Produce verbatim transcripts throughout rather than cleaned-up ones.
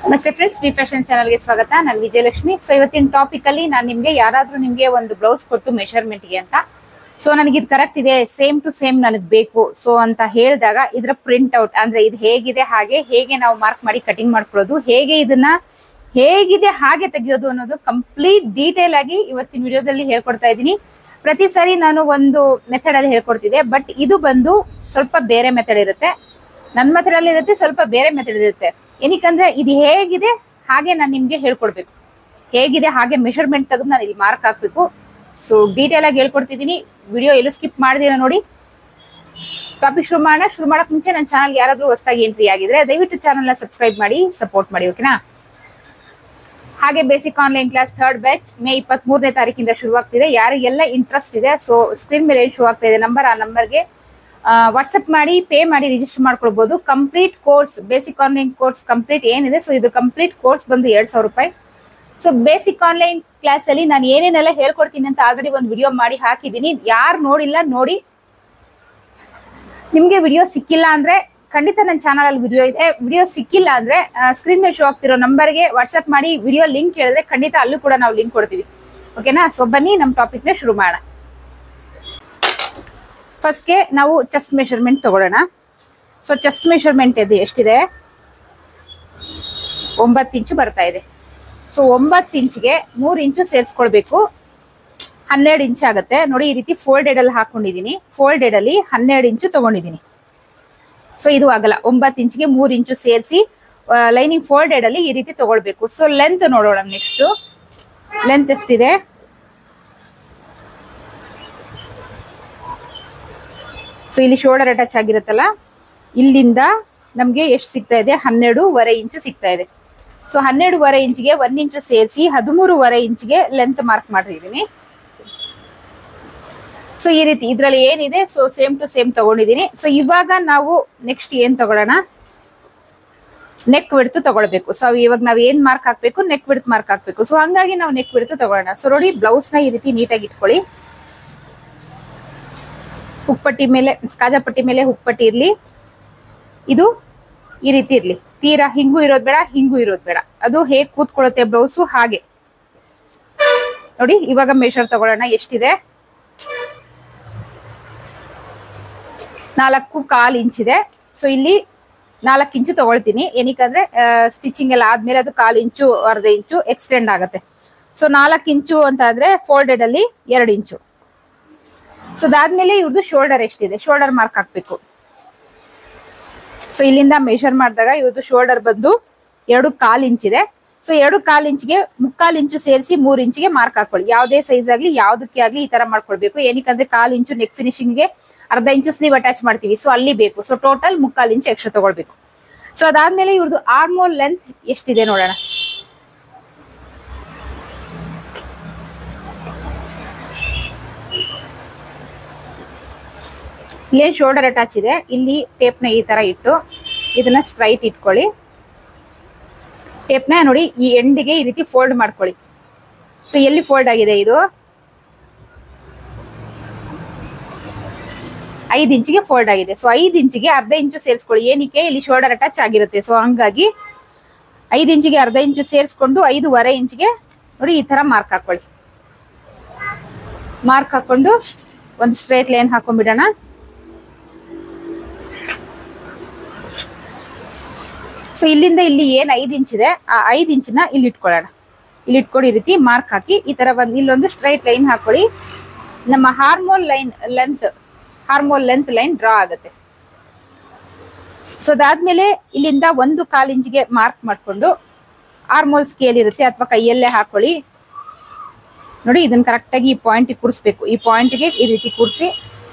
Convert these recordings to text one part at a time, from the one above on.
ನಮಸ್ತೆ friends, V fashion ಚಾನಲ್ಗೆ ಸ್ವಾಗತ. ನಾನು ವಿಜಯಲಕ್ಷ್ಮಿ. ಸೊ ಇವತ್ತಿನ ಟಾಪಿಕ್ ಅಲ್ಲಿ ನಾನು ನಿಮ್ಗೆ ಯಾರಾದ್ರೂ ನಿಮ್ಗೆ ಒಂದು ಬ್ಲೌಸ್ ಕೊಟ್ಟು ಮೆಷರ್ಮೆಂಟ್ಗೆ ಅಂತ ಸೊ ನನಗೆ ಇದು ಕರೆಕ್ಟ್ ಇದೆ, ಸೇಮ್ ಟು ಸೇಮ್ ನನಗೆ ಬೇಕು ಸೊ ಅಂತ ಹೇಳಿದಾಗ ಇದರ ಪ್ರಿಂಟ್ ಔಟ್ ಅಂದ್ರೆ ಇದು ಹೇಗಿದೆ ಹಾಗೆ ಹೇಗೆ ನಾವು ಮಾರ್ಕ್ ಮಾಡಿ ಕಟಿಂಗ್ ಮಾಡ್ಕೊಳ್ಳೋದು, ಹೇಗೆ ಇದನ್ನ ಹೇಗಿದೆ ಹಾಗೆ ತೆಗೆಯೋದು ಅನ್ನೋದು ಕಂಪ್ಲೀಟ್ ಡೀಟೇಲ್ ಆಗಿ ಇವತ್ತಿನ ವಿಡಿಯೋದಲ್ಲಿ ಹೇಳ್ಕೊಡ್ತಾ ಇದ್ದೀನಿ. ಪ್ರತಿ ಸಾರಿ ನಾನು ಒಂದು ಮೆಥಡ್ ಅಲ್ಲಿ ಹೇಳ್ಕೊಡ್ತಿದ್ದೆ, ಬಟ್ ಇದು ಬಂದು ಸ್ವಲ್ಪ ಬೇರೆ ಮೆಥಡ್ ಇರುತ್ತೆ. ನನ್ನ ಮೆಥಡ್ ಅಲ್ಲಿ ಇರುತ್ತೆ, ಸ್ವಲ್ಪ ಬೇರೆ ಮೆಥಡ್ ಇರುತ್ತೆ. ಏನಕ್ಕಂದ್ರೆ ಇದು ಹೇಗಿದೆ ಹಾಗೆ ನಾನು ನಿಮ್ಗೆ ಹೇಳ್ಕೊಡ್ಬೇಕು, ಹೇಗಿದೆ ಹಾಗೆ ಮೆಷರ್ಮೆಂಟ್ ತೆಗೆದು ನಾನು ಇಲ್ಲಿ ಮಾರ್ಕ್ ಹಾಕ್ಬೇಕು. ಸೊ ಡೀಟೇಲ್ ಆಗಿ ಹೇಳ್ಕೊಡ್ತಿದ್ದೀನಿ. ವಿಡಿಯೋ ಎಲ್ಲೂ ಸ್ಕಿಪ್ ಮಾಡಿದಿರ ನೋಡಿ. ಟಾಪಿಕ್ ಶುರು ಮಾಡೋಣ. ಶುರು ಮಾಡಕ್ ಮುಂಚೆ ನನ್ನ ಚಾನಲ್ಗೆ ಯಾರಾದ್ರೂ ಹೊಸದಾಗಿ ಎಂಟ್ರಿ ಆಗಿದ್ರೆ ದಯವಿಟ್ಟು ಚಾನಲ್ನ ಸಬ್ಸ್ಕ್ರೈಬ್ ಮಾಡಿ ಸಪೋರ್ಟ್ ಮಾಡಿ, ಓಕೆನಾ? ಹಾಗೆ basic online class third batch May ಇಪ್ಪತ್ತ್ ಮೂರನೇ ತಾರೀಕಿಂದ ಶುರುವಾಗ್ತಿದೆ. ಯಾರಿಗೆಲ್ಲ ಇಂಟ್ರೆಸ್ಟ್ ಇದೆ ಸೊ ಸ್ಕ್ರೀನ್ ಮೇಲೆ ಏನು ಶೋ ಆಗ್ತಾ ಇದೆ ನಂಬರ್, ಆ ನಂಬರ್ಗೆ ವಾಟ್ಸಪ್ ಮಾಡಿ ಪೇ ಮಾಡಿ ರಿಜಿಸ್ಟರ್ ಮಾಡ್ಕೊಳ್ಬಹುದು. Complete course basic online course complete ಏನಿದೆ ಸೊ ಇದು ಕಂಪ್ಲೀಟ್ ಕೋರ್ಸ್ ಬಂದು ಎರಡ್ ಸಾವಿರ ರೂಪಾಯಿ. ಸೊ ಬೇಸಿಕ್ ಆನ್ಲೈನ್ ಕ್ಲಾಸ್ ಅಲ್ಲಿ ನಾನು ಏನೇನೆಲ್ಲ ಹೇಳ್ಕೊಡ್ತೀನಿ ಅಂತ ಆಲ್ರೆಡಿ ಒಂದು ವಿಡಿಯೋ ಮಾಡಿ ಹಾಕಿದ್ದೀನಿ. ಯಾರು ನೋಡಿಲ್ಲ ನೋಡಿ. ನಿಮ್ಗೆ ವಿಡಿಯೋ ಸಿಕ್ಕಿಲ್ಲ ಅಂದ್ರೆ ಖಂಡಿತ ನನ್ನ ಚಾನಲ್ ಅಲ್ಲಿ ವಿಡಿಯೋ ಇದೆ. ವಿಡಿಯೋ ಸಿಕ್ಕಿಲ್ಲ ಅಂದ್ರೆ ಸ್ಕ್ರೀನ್ ಮೇಲೆ ಶೋ ಆಗ್ತಿರೋ ನಂಬರ್ಗೆ ವಾಟ್ಸ್ಆಪ್ ಮಾಡಿ ವಿಡಿಯೋ ಲಿಂಕ್ ಹೇಳಿದ್ರೆ ಖಂಡಿತ ಅಲ್ಲೂ ಕೂಡ ನಾವು ಲಿಂಕ್ ಕೊಡ್ತೀವಿ, ಓಕೆನಾ? ಸೊ ಬನ್ನಿ ನಮ್ಮ ಟಾಪಿಕ್ ನ ಶುರು ಮಾಡೋಣ. ಫಸ್ಟ್ಗೆ ನಾವು ಚೆಸ್ಟ್ ಮೆಷರ್ಮೆಂಟ್ ತಗೊಳ್ಳೋಣ. ಸೊ ಚೆಸ್ಟ್ ಮೆಷರ್ಮೆಂಟ್ ಇದು ಎಷ್ಟಿದೆ? ಒಂಬತ್ತು ಇಂಚು ಬರ್ತಾ ಇದೆ. ಸೊ ಒಂಬತ್ತು ಇಂಚಿಗೆ ಮೂರು ಇಂಚು ಸೇರಿಸ್ಕೊಳ್ಬೇಕು, ಹನ್ನೆರಡು ಇಂಚ್ ಆಗುತ್ತೆ ನೋಡಿ. ಈ ರೀತಿ ಫೋಲ್ಡೆಡ್ ಅಲ್ಲಿ ಹಾಕೊಂಡಿದೀನಿ. ಫೋಲ್ಡೆಡ್ ಅಲ್ಲಿ ಹನ್ನೆರಡು ಇಂಚು ತಗೊಂಡಿದ್ದೀನಿ. ಸೊ ಇದು ಆಗಲ್ಲ. ಒಂಬತ್ತು ಇಂಚಿಗೆ ಮೂರು ಇಂಚು ಸೇರಿಸಿ ಲೈನಿಂಗ್ ಫೋಲ್ಡೆಡ್ ಅಲ್ಲಿ ಈ ರೀತಿ ತಗೊಳ್ಬೇಕು. ಸೊ ಲೆಂತ್ ನೋಡೋಣ. ನೆಕ್ಸ್ಟ್ ಲೆಂತ್ ಎಷ್ಟಿದೆ? ಸೊ ಇಲ್ಲಿ ಶೋಲ್ಡರ್ ಅಟ್ಯಾಚ್ ಆಗಿರುತ್ತಲ್ಲ, ಇಲ್ಲಿಂದ ನಮ್ಗೆ ಎಷ್ಟು ಸಿಗ್ತಾ ಇದೆ? ಹನ್ನೆರಡೂವರೆ ಇಂಚು ಸಿಗ್ತಾ ಇದೆ. ಸೊ ಹನ್ನೆರಡೂವರೆ ಇಂಚಿಗೆ ಒಂದ್ ಇಂಚು ಸೇರಿಸಿ ಹದಿಮೂರುವರೆ ಇಂಚಿಗೆ ಲೆಂತ್ ಮಾರ್ಕ್ ಮಾಡ್ತಿದ್ದೀನಿ. ಸೊ ಈ ರೀತಿ ಇದ್ರಲ್ಲಿ ಏನಿದೆ ಸೊ ಸೇಮ್ ಟು ಸೇಮ್ ತಗೊಂಡಿದ್ದೀನಿ. ಸೊ ಇವಾಗ ನಾವು ನೆಕ್ಸ್ಟ್ ಏನ್ ತಗೊಳ್ಳೋಣ? ನೆಕ್ ವಿಡ್ತ್ ತಗೊಳ್ಬೇಕು. ಸೊ ಇವಾಗ ನಾವ್ ಏನ್ ಮಾರ್ಕ್ ಹಾಕ್ಬೇಕು? ನೆಕ್ ವಿಡ್ತ್ ಮಾರ್ಕ್ ಹಾಕ್ಬೇಕು. ಸೊ ಹಂಗಾಗಿ ನಾವು ನೆಕ್ ವಿಡ್ತ್ ತಗೊಳ್ಳೋಣ. ಸೊ ನೋಡಿ, ಬ್ಲೌಸ್ ನ ಈ ರೀತಿ ನೀಟಾಗಿ ಇಟ್ಕೊಳ್ಳಿ. ಹುಕ್ಪಟ್ಟಿ ಮೇಲೆ ಕಾಜಾಪಟ್ಟಿ ಮೇಲೆ ಹುಕ್ಪಟ್ಟಿ ಇರ್ಲಿ. ಇದು ಈ ರೀತಿ ಇರ್ಲಿ. ತೀರಾ ಹಿಂಗೂ ಇರೋದ್ ಬೇಡ, ಹಿಂಗೂ ಇರೋದ್ ಬೇಡ. ಅದು ಹೇಗ್ ಕೂತ್ಕೊಳ್ಳುತ್ತೆ ಬ್ಲೌಸು ಹಾಗೆ ನೋಡಿ. ಇವಾಗ ಮೆಷರ್ ತಗೊಳ್ಳೋಣ. ಎಷ್ಟಿದೆ? ನಾಲ್ಕು ಕಾಲ್ ಇಂಚಿದೆ. ಸೊ ಇಲ್ಲಿ ನಾಲ್ಕು ಇಂಚು ತಗೊಳ್ತೀನಿ. ಏನಕ್ಕಂದ್ರೆ ಸ್ಟಿಚಿಂಗ್ ಎಲ್ಲ ಆದ್ಮೇಲೆ ಅದು ಕಾಲು ಇಂಚು ಅರ್ಧ ಇಂಚು ಎಕ್ಸ್ಟೆಂಡ್ ಆಗುತ್ತೆ. ಸೊ ನಾಲ್ಕು ಇಂಚು ಅಂತ ಅಂದ್ರೆ ಫೋಲ್ಡೆಡ್ ಅಲ್ಲಿ ಎರಡು ಇಂಚು. ಸೊ ಅದಾದ್ಮೇಲೆ ಇವ್ರದ್ದು ಶೋಲ್ಡರ್ ಎಷ್ಟಿದೆ? ಶೋಲ್ಡರ್ ಮಾರ್ಕ್ ಹಾಕ್ಬೇಕು. ಸೊ ಇಲ್ಲಿಂದ ಮೆಷರ್ ಮಾಡಿದಾಗ ಇವ್ರದ್ದು ಶೋಲ್ಡರ್ ಬಂದು ಎರಡು ಕಾಲ್ ಇಂಚಿದೆ. ಸೊ ಎರಡು ಕಾಲ್ ಇಂಚಿಗೆ ಮುಕ್ಕಾಲ್ ಇಂಚು ಸೇರಿಸಿ ಮೂರ್ ಇಂಚಿಗೆ ಮಾರ್ಕ್ ಹಾಕೊಳ್ಳಿ. ಯಾವುದೇ ಸೈಜ್ ಆಗ್ಲಿ ಯಾವುದಕ್ಕೆ ಆಗ್ಲಿ ಈ ತರ ಮಾಡ್ಕೊಳ್ಬೇಕು. ಏನಕ್ಕಂದ್ರೆ ಕಾಲ್ ಇಂಚು ನೆಕ್ ಫಿನಿಶಿಂಗ್ ಗೆ ಅರ್ಧ ಇಂಚು ಸ್ಲೀವ್ ಅಟ್ಯಾಚ್ ಮಾಡ್ತೀವಿ. ಸೊ ಅಲ್ಲಿ ಬೇಕು. ಸೊ ಟೋಟಲ್ ಮುಕ್ಕಾಲ್ ಇಂಚು ಎಕ್ಸ್ಟ್ರಾ ತಗೊಳ್ಬೇಕು. ಸೊ ಅದಾದ್ಮೇಲೆ ಇವ್ರದ್ದು ಆರ್ಮೋಲ್ ಲೆಂತ್ ಎಷ್ಟಿದೆ ನೋಡೋಣ. ಇಲ್ಲೇನ್ ಶೋಲ್ಡರ್ ಅಟ್ಯಾಚ್ ಇದೆ, ಇಲ್ಲಿ ಟೇಪ್ ನ ಈ ತರ ಇಟ್ಟು ಇದನ್ನ ಸ್ಟ್ರೈಟ್ ಇಟ್ಕೊಳ್ಳಿ. ಟೇಪ್ ನ ನೋಡಿ ಈ ಎಂಡಿಗೆ ಈ ರೀತಿ ಫೋಲ್ಡ್ ಮಾಡ್ಕೊಳ್ಳಿ. ಸೊ ಎಲ್ಲಿ ಫೋಲ್ಡ್ ಆಗಿದೆ? ಇದು ಐದು ಇಂಚಿಗೆ ಫೋಲ್ಡ್ ಆಗಿದೆ. ಸೊ ಐದು ಇಂಚಿಗೆ ಅರ್ಧ ಇಂಚು ಸೇರಿಸ್ಕೊಳ್ಳಿ. ಏನಕ್ಕೆ? ಇಲ್ಲಿ ಶೋಲ್ಡರ್ ಅಟ್ಯಾಚ್ ಆಗಿರುತ್ತೆ. ಸೊ ಹಂಗಾಗಿ ಐದು ಇಂಚಿಗೆ ಅರ್ಧ ಇಂಚು ಸೇರಿಸ್ಕೊಂಡು ಐದೂವರೆ ಇಂಚಿಗೆ ನೋಡಿ ಈ ತರ ಮಾರ್ಕ್ ಹಾಕೊಳ್ಳಿ. ಮಾರ್ಕ್ ಹಾಕೊಂಡು ಒಂದು ಸ್ಟ್ರೇಟ್ ಲೈನ್ ಹಾಕೊಂಡ್ಬಿಡೋಣ. ಸೊ ಇಲ್ಲಿಂದ ಇಲ್ಲಿ ಏನ್ ಐದು ಇಂಚಿದೆ ಆ ಐದು ಇಂಚಿನ ಇಲ್ಲಿ ಇಟ್ಕೊಳ್ಳೋಣ. ಇಲ್ಲಿ ಇಟ್ಕೊಂಡು ಈ ರೀತಿ ಮಾರ್ಕ್ ಹಾಕಿ ಈ ತರ ಒಂದು ಇಲ್ಲೊಂದು ಸ್ಟ್ರೈಟ್ ಲೈನ್ ಹಾಕೊಳ್ಳಿ. ನಮ್ಮ armhole line length armhole length line draw ಆಗುತ್ತೆ. ಸೊ ಅದಾದ್ಮೇಲೆ ಇಲ್ಲಿಂದ ಒಂದು ಕಾಲ್ ಇಂಚಿಗೆ ಮಾರ್ಕ್ ಮಾಡ್ಕೊಂಡು ಆರ್ಮೋಲ್ ಸ್ಕೇಲ್ ಇರುತ್ತೆ ಅಥವಾ ಕೈಯಲ್ಲೇ ಹಾಕೊಳ್ಳಿ. ನೋಡಿ ಇದನ್ನ ಕರೆಕ್ಟ್ ಆಗಿ ಈ ಪಾಯಿಂಟ್ ಕೂರಿಸ್ಬೇಕು. ಈ ಪಾಯಿಂಟ್ಗೆ ಈ ರೀತಿ ಕೂರಿಸಿ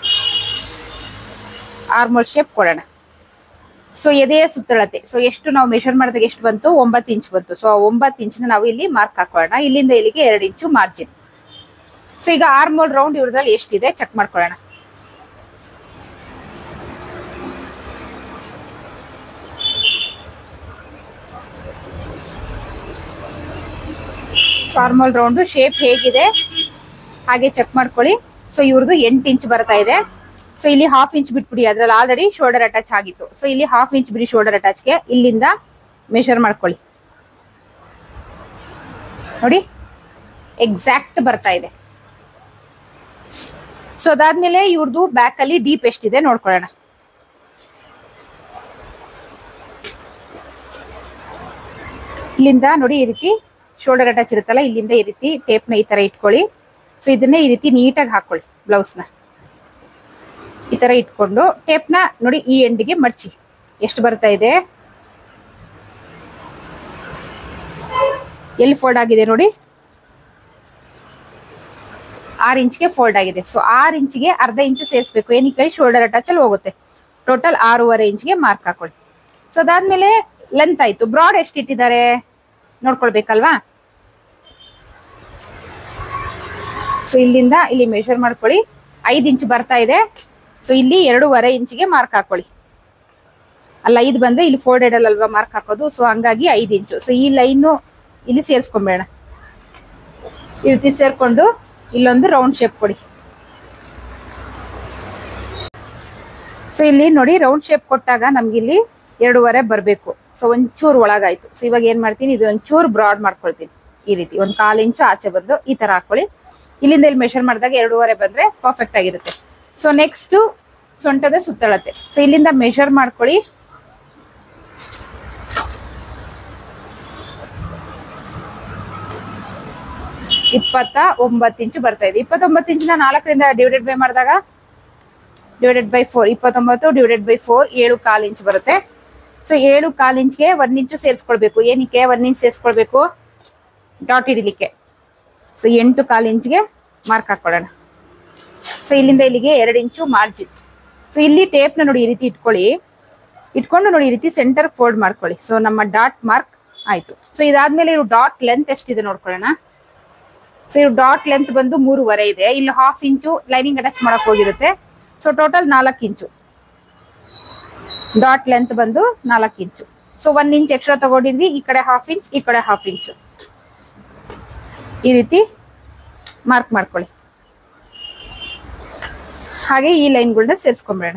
ಆರ್ಮೋಲ್ ಶೇಪ್ ಕೊಡೋಣ. ಸೊ ಎದೆಯ ಸುತ್ತಳತೆ ಸೊ ಎಷ್ಟು ನಾವು ಮೆಷರ್ ಮಾಡಿದಾಗ ಎಷ್ಟು ಬಂತು? ಒಂಬತ್ತು ಇಂಚ್ ಬಂತು. ಸೊ ಒಂಬತ್ತು ಇಂಚಿನ ನಾವು ಇಲ್ಲಿ ಮಾರ್ಕ್ ಹಾಕೊಳ್ಳೋಣ. ಇಲ್ಲಿಂದ ಇಲ್ಲಿಗೆ ಎರಡು ಇಂಚು ಮಾರ್ಜಿನ್. ಸೊ ಈಗ ಆರ್ಮೋಲ್ ರೌಂಡ್ ಇವ್ರದಲ್ಲಿ ಎಷ್ಟಿದೆ ಚೆಕ್ ಮಾಡ್ಕೊಳ್ಳೋಣ. ಸೊ ಆರ್ಮೋಲ್ ರೌಂಡ್ ಶೇಪ್ ಹೇಗಿದೆ ಹಾಗೆ ಚೆಕ್ ಮಾಡ್ಕೊಳ್ಳಿ. ಸೊ ಇವ್ರದ್ದು ಎಂಟು ಇಂಚ್ ಬರ್ತಾ ಇದೆ. ಸೊ ಇಲ್ಲಿ ಹಾಫ್ ಇಂಚ್ ಬಿಟ್ಬಿಡಿ, ಅದ್ರಲ್ಲಿ ಆಲ್ರೆಡಿ ಶೋಲ್ಡರ್ ಅಟ್ಯಾಚ್ ಆಗಿತ್ತು. ಸೊ ಇಲ್ಲಿ ಹಾಫ್ ಇಂಚ್ ಬಿಡಿ ಶೋಲ್ಡರ್ ಅಟ್ಯಾಚ್ಗೆ. ಇಲ್ಲಿಂದ ಮೆಷರ್ ಮಾಡ್ಕೊಳ್ಳಿ. ನೋಡಿ ಎಕ್ಸಾಕ್ಟ್ ಬರ್ತಾ ಇದೆ. ಸೊ ಅದಾದ್ಮೇಲೆ ಇವ್ರದ್ದು ಬ್ಯಾಕ್ ಅಲ್ಲಿ ಡೀಪ್ ಎಷ್ಟಿದೆ ನೋಡ್ಕೊಳ್ಳೋಣ. ಇಲ್ಲಿಂದ ನೋಡಿ ಈ ರೀತಿ ಶೋಲ್ಡರ್ ಅಟ್ಯಾಚ್ ಇರುತ್ತಲ್ಲ, ಇಲ್ಲಿಂದ ಈ ರೀತಿ ಟೇಪ್ನ ಈ ತರ ಇಟ್ಕೊಳ್ಳಿ. ಸೊ ಇದನ್ನೇ ಈ ರೀತಿ ನೀಟಾಗಿ ಹಾಕೊಳ್ಳಿ. ಬ್ಲೌಸ್ನ ಈ ತರ ಇಟ್ಕೊಂಡು ಟೇಪ್ನ ನೋಡಿ ಈ ಎಂಡಿಗೆ ಮಡ್ಚಿ. ಎಷ್ಟು ಬರ್ತಾ ಇದೆ, ಎಲ್ಲಿ ಫೋಲ್ಡ್ ಆಗಿದೆ ನೋಡಿ, ಆರು ಇಂಚ್ಗೆ ಫೋಲ್ಡ್ ಆಗಿದೆ. ಸೊ ಆರು ಇಂಚಿಗೆ ಅರ್ಧ ಇಂಚು ಸೇರಿಸ್ಬೇಕು. ಏನಕ್ಕೆ ಶೋಲ್ಡರ್ ಅಟ್ಯಾಚ್ ಅಲ್ಲಿ ಹೋಗುತ್ತೆ. ಟೋಟಲ್ ಆರೂವರೆ ಇಂಚ್ಗೆ ಮಾರ್ಕ್ ಹಾಕೊಳ್ಳಿ. ಸೊ ಅದಾದ್ಮೇಲೆ ಲೆಂತ್ ಆಯ್ತು. ಬ್ರಾಡ್ ಎಷ್ಟು ಇಟ್ಟಿದ್ದಾರೆ ನೋಡ್ಕೊಳ್ಬೇಕಲ್ವಾ. ಸೊ ಇಲ್ಲಿಂದ ಇಲ್ಲಿ ಮೆಷರ್ ಮಾಡ್ಕೊಳ್ಳಿ. ಐದು ಇಂಚು ಬರ್ತಾ ಇದೆ. ಸೊ ಇಲ್ಲಿ ಎರಡೂವರೆ ಇಂಚಿಗೆ ಮಾರ್ಕ್ ಹಾಕೊಳ್ಳಿ. ಅಲ್ಲ ಐದು ಬಂದ್ರೆ ಇಲ್ಲಿ ಫೋಲ್ಡೆಡ್ ಅಲ್ವಾ ಮಾರ್ಕ್ ಹಾಕೋದು. ಸೊ ಹಂಗಾಗಿ ಐದು ಇಂಚು. ಸೊ ಈ ಲೈನು ಇಲ್ಲಿ ಸೇರಿಸ್ಕೊಂಬೇಡ. ಈ ರೀತಿ ಸೇರ್ಕೊಂಡು ಇಲ್ಲೊಂದು ರೌಂಡ್ ಶೇಪ್ ಕೊಡಿ. ಸೊ ಇಲ್ಲಿ ನೋಡಿ ರೌಂಡ್ ಶೇಪ್ ಕೊಟ್ಟಾಗ ನಮ್ಗೆ ಇಲ್ಲಿ ಎರಡೂವರೆ ಬರಬೇಕು. ಸೊ ಒಂಚೂರು ಒಳಗಾಯ್ತು. ಸೊ ಇವಾಗ ಏನ್ ಮಾಡ್ತೀನಿ, ಇದು ಒಂಚೂರು ಬ್ರಾಡ್ ಮಾಡ್ಕೊಳ್ತೀನಿ. ಈ ರೀತಿ ಒಂದು ಕಾಲು ಇಂಚು ಆಚೆ ಬಂದು ಈ ತರ ಹಾಕೊಳ್ಳಿ. ಇಲ್ಲಿಂದ ಇಲ್ಲಿ ಮೆಷರ್ ಮಾಡಿದಾಗ ಎರಡೂವರೆ ಬಂದ್ರೆ ಪರ್ಫೆಕ್ಟ್ ಆಗಿರುತ್ತೆ. ಸೊ ನೆಕ್ಸ್ಟ್ ಸೊಂಟದ ಸುತ್ತಳತೆ. ಸೊ ಇಲ್ಲಿಂದ ಮೆಷರ್ ಮಾಡ್ಕೊಳ್ಳಿ. ಇಪ್ಪತ್ತ ಒಂಬತ್ತು ಇಂಚು ಬರ್ತಾ ಇದೆ. ಇಪ್ಪತ್ತೊಂಬತ್ತು ಇಂಚಿನ ನಾಲ್ಕರಿಂದ ಡಿವೈಡೆಡ್ ಬೈ ಮಾಡಿದಾಗ ಡಿವೈಡೆಡ್ ಬೈ ಫೋರ್, ಇಪ್ಪತ್ತೊಂಬತ್ತು ಡಿವೈಡೆಡ್ ಬೈ ಫೋರ್ ಏಳು ಕಾಲು ಇಂಚು ಬರುತ್ತೆ. ಸೊ ಏಳು ಕಾಲು ಇಂಚ್ಗೆ ಒಂದ್ ಇಂಚು ಸೇರಿಸ್ಕೊಳ್ಬೇಕು. ಏನಕ್ಕೆ ಒಂದ್ ಇಂಚ್ ಸೇರಿಸ್ಕೊಳ್ಬೇಕು, ಡಾಟ್ ಹಿಡಿಲಿಕ್ಕೆ. ಸೊ ಎಂಟು ಕಾಲು ಇಂಚ್ಗೆ ಮಾರ್ಕ್ ಹಾಕೊಳ್ಳೋಣ. ಸೊ ಇಲ್ಲಿಂದ ಇಲ್ಲಿಗೆ ಎರಡು ಇಂಚು ಮಾರ್ಜಿನ್. ಸೊ ಇಲ್ಲಿ ಟೇಪ್ನ ನೋಡಿ ಈ ರೀತಿ ಇಟ್ಕೊಳ್ಳಿ. ಇಟ್ಕೊಂಡು ನೋಡಿ ಈ ರೀತಿ ಸೆಂಟರ್ ಫೋಲ್ಡ್ ಮಾಡ್ಕೊಳ್ಳಿ. ಸೊ ನಮ್ಮ ಡಾಟ್ ಮಾರ್ಕ್ ಆಯ್ತು. ಸೊ ಇದಾದ್ಮೇಲೆ ಇವು ಡಾಟ್ ಲೆಂತ್ ಎಷ್ಟಿದೆ ನೋಡ್ಕೊಳ್ಳೋಣ. ಸೊ ಇವು ಡಾಟ್ ಲೆಂತ್ ಬಂದು ಮೂರುವರೆ ಇದೆ. ಇಲ್ಲಿ ಹಾಫ್ ಇಂಚು ಲೈನಿಂಗ್ ಅಟ್ಯಾಚ್ ಮಾಡಕ್ ಹೋಗಿರುತ್ತೆ. ಸೊ ಟೋಟಲ್ ನಾಲ್ಕು ಇಂಚು ಡಾಟ್ ಲೆಂತ್ ಬಂದು ನಾಲ್ಕು ಇಂಚು. ಸೊ ಒಂದ್ ಇಂಚ್ ಎಕ್ಸ್ಟ್ರಾ ತಗೊಂಡಿದ್ವಿ. ಈ ಕಡೆ ಹಾಫ್ ಇಂಚ್, ಈ ಕಡೆ ಹಾಫ್ ಇಂಚು. ಈ ರೀತಿ ಮಾರ್ಕ್ ಮಾಡ್ಕೊಳ್ಳಿ. ಹಾಗೆ ಈ ಲೈನ್ಗಳನ್ನ ಸೇರಿಸ್ಕೊಂಡ್ಬೇಡ.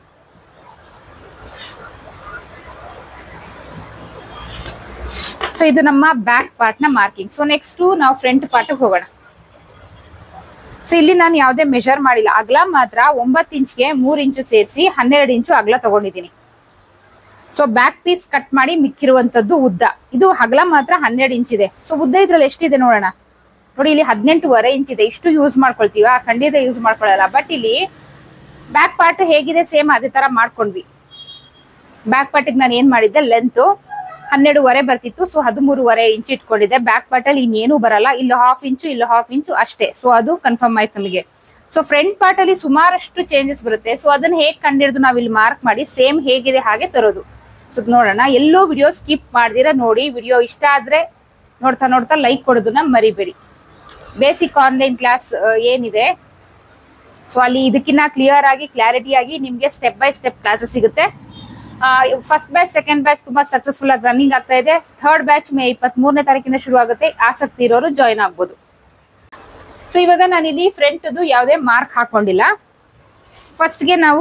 ಸೊ ಇದು ನಮ್ಮ ಬ್ಯಾಕ್ ಪಾರ್ಟ್ ನ ಮಾರ್ಕಿಂಗ್. ಸೊ ನೆಕ್ಸ್ಟ್ ನಾವು ಫ್ರಂಟ್ ಪಾರ್ಟ್ ಹೋಗೋಣ. ಸೊ ಇಲ್ಲಿ ನಾನು ಯಾವುದೇ ಮೆಷರ್ ಮಾಡಿಲ್ಲ. ಅಗಲ ಮಾತ್ರ ಒಂಬತ್ತು ಇಂಚ್ಗೆ ಮೂರ್ ಇಂಚು ಸೇರಿಸಿ ಹನ್ನೆರಡು ಇಂಚು ಅಗಲ ತಗೊಂಡಿದ್ದೀನಿ. ಸೊ ಬ್ಯಾಕ್ ಪೀಸ್ ಕಟ್ ಮಾಡಿ ಮಿಕ್ಕಿರುವಂತದ್ದು ಉದ್ದ. ಇದು ಅಗಲ ಮಾತ್ರ ಹನ್ನೆರಡು ಇಂಚ್ ಇದೆ. ಸೊ ಉದ್ದ ಇದ್ರಲ್ಲಿ ಎಷ್ಟಿದೆ ನೋಡೋಣ. ನೋಡಿ ಇಲ್ಲಿ ಹದಿನೆಂಟೂವರೆ ಇಂಚ್ ಇದೆ. ಇಷ್ಟು ಯೂಸ್ ಮಾಡ್ಕೊಳ್ತೀವ, ಖಂಡಿತ ಯೂಸ್ ಮಾಡ್ಕೊಳ್ಳಲ್ಲ. ಬಟ್ ಇಲ್ಲಿ ಬ್ಯಾಕ್ ಪಾರ್ಟ್ ಹೇಗಿದೆ ಸೇಮ್ ಅದೇ ತರ ಮಾಡ್ಕೊಂಡ್ವಿ. ಬ್ಯಾಕ್ ಪಾರ್ಟಿಗೆ ನಾನು ಏನ್ ಮಾಡಿದ್ದೆ, ಲೆಂತ್ ಹನ್ನೆರಡುವರೆ ಬರ್ತಿತ್ತು. ಸೊ ಹದಿಮೂರುವರೆ ಇಂಚ್ ಇಟ್ಕೊಂಡಿದ್ದೆ. ಬ್ಯಾಕ್ ಪಾರ್ಟ್ ಅಲ್ಲಿ ಇನ್ನೇನು ಬರಲ್ಲ. ಇಲ್ಲಿ ಹಾಫ್ ಇಂಚು, ಇಲ್ಲಿ ಹಾಫ್ ಇಂಚು ಅಷ್ಟೇ. ಸೊ ಅದು ಕನ್ಫರ್ಮ್ ಆಯ್ತು ನಮಗೆ. ಸೊ ಫ್ರಂಟ್ ಪಾರ್ಟ್ ಅಲ್ಲಿ ಸುಮಾರಷ್ಟು ಚೇಂಜಸ್ ಬರುತ್ತೆ. ಸೊ ಅದನ್ನ ಹೇಗೆ ಕಂಡಿಡ್ದು ನಾವ್ ಇಲ್ಲಿ ಮಾರ್ಕ್ ಮಾಡಿ ಸೇಮ್ ಹೇಗಿದೆ ಹಾಗೆ ತರೋದು. ಸೊ ನೋಡೋಣ. ಎಲ್ಲೋ ವಿಡಿಯೋ ಸ್ಕಿಪ್ ಮಾಡ್ದಿರ ನೋಡಿ. ವಿಡಿಯೋ ಇಷ್ಟ ಆದ್ರೆ ನೋಡ್ತಾ ನೋಡ್ತಾ ಲೈಕ್ ಕೊಡೋದನ್ನ ಮರಿಬೇಡಿ. ಬೇಸಿಕ್ ಆನ್ಲೈನ್ ಕ್ಲಾಸ್ ಏನಿದೆ, ಸೊ ಅಲ್ಲಿ ಇದಕ್ಕಿಂತ ಕ್ಲಿಯರ್ ಆಗಿ ಕ್ಲಾರಿಟಿ ಆಗಿ ನಿಮ್ಗೆ ಸ್ಟೆಪ್ ಬೈ ಸ್ಟೆಪ್ ಕ್ಲಾಸಸ್ ಸಿಗುತ್ತೆ. ಫಸ್ಟ್ ಬ್ಯಾಚ್, ಸೆಕೆಂಡ್ ಬ್ಯಾಚ್ ತುಂಬಾ ಸಕ್ಸಸ್ಫುಲ್ ಆಗಿ ರನ್ನಿಂಗ್ ಆಗ್ತಾ ಇದೆ. ಥರ್ಡ್ ಬ್ಯಾಚ್ ಮೇ ಇಪ್ಪತ್ತ್ ಮೂರನೇ ತಾರೀಕಿಂದ ಶುರು ಆಗುತ್ತೆ. ಆಸಕ್ತಿ ಇರೋರು ಜಾಯಿನ್ ಆಗ್ಬೋದು. ಸೊ ಇವಾಗ ನಾನು ಇಲ್ಲಿ ಫ್ರಂಟ್ ಯಾವುದೇ ಮಾರ್ಕ್ ಹಾಕೊಂಡಿಲ್ಲ. ಫಸ್ಟ್ಗೆ ನಾವು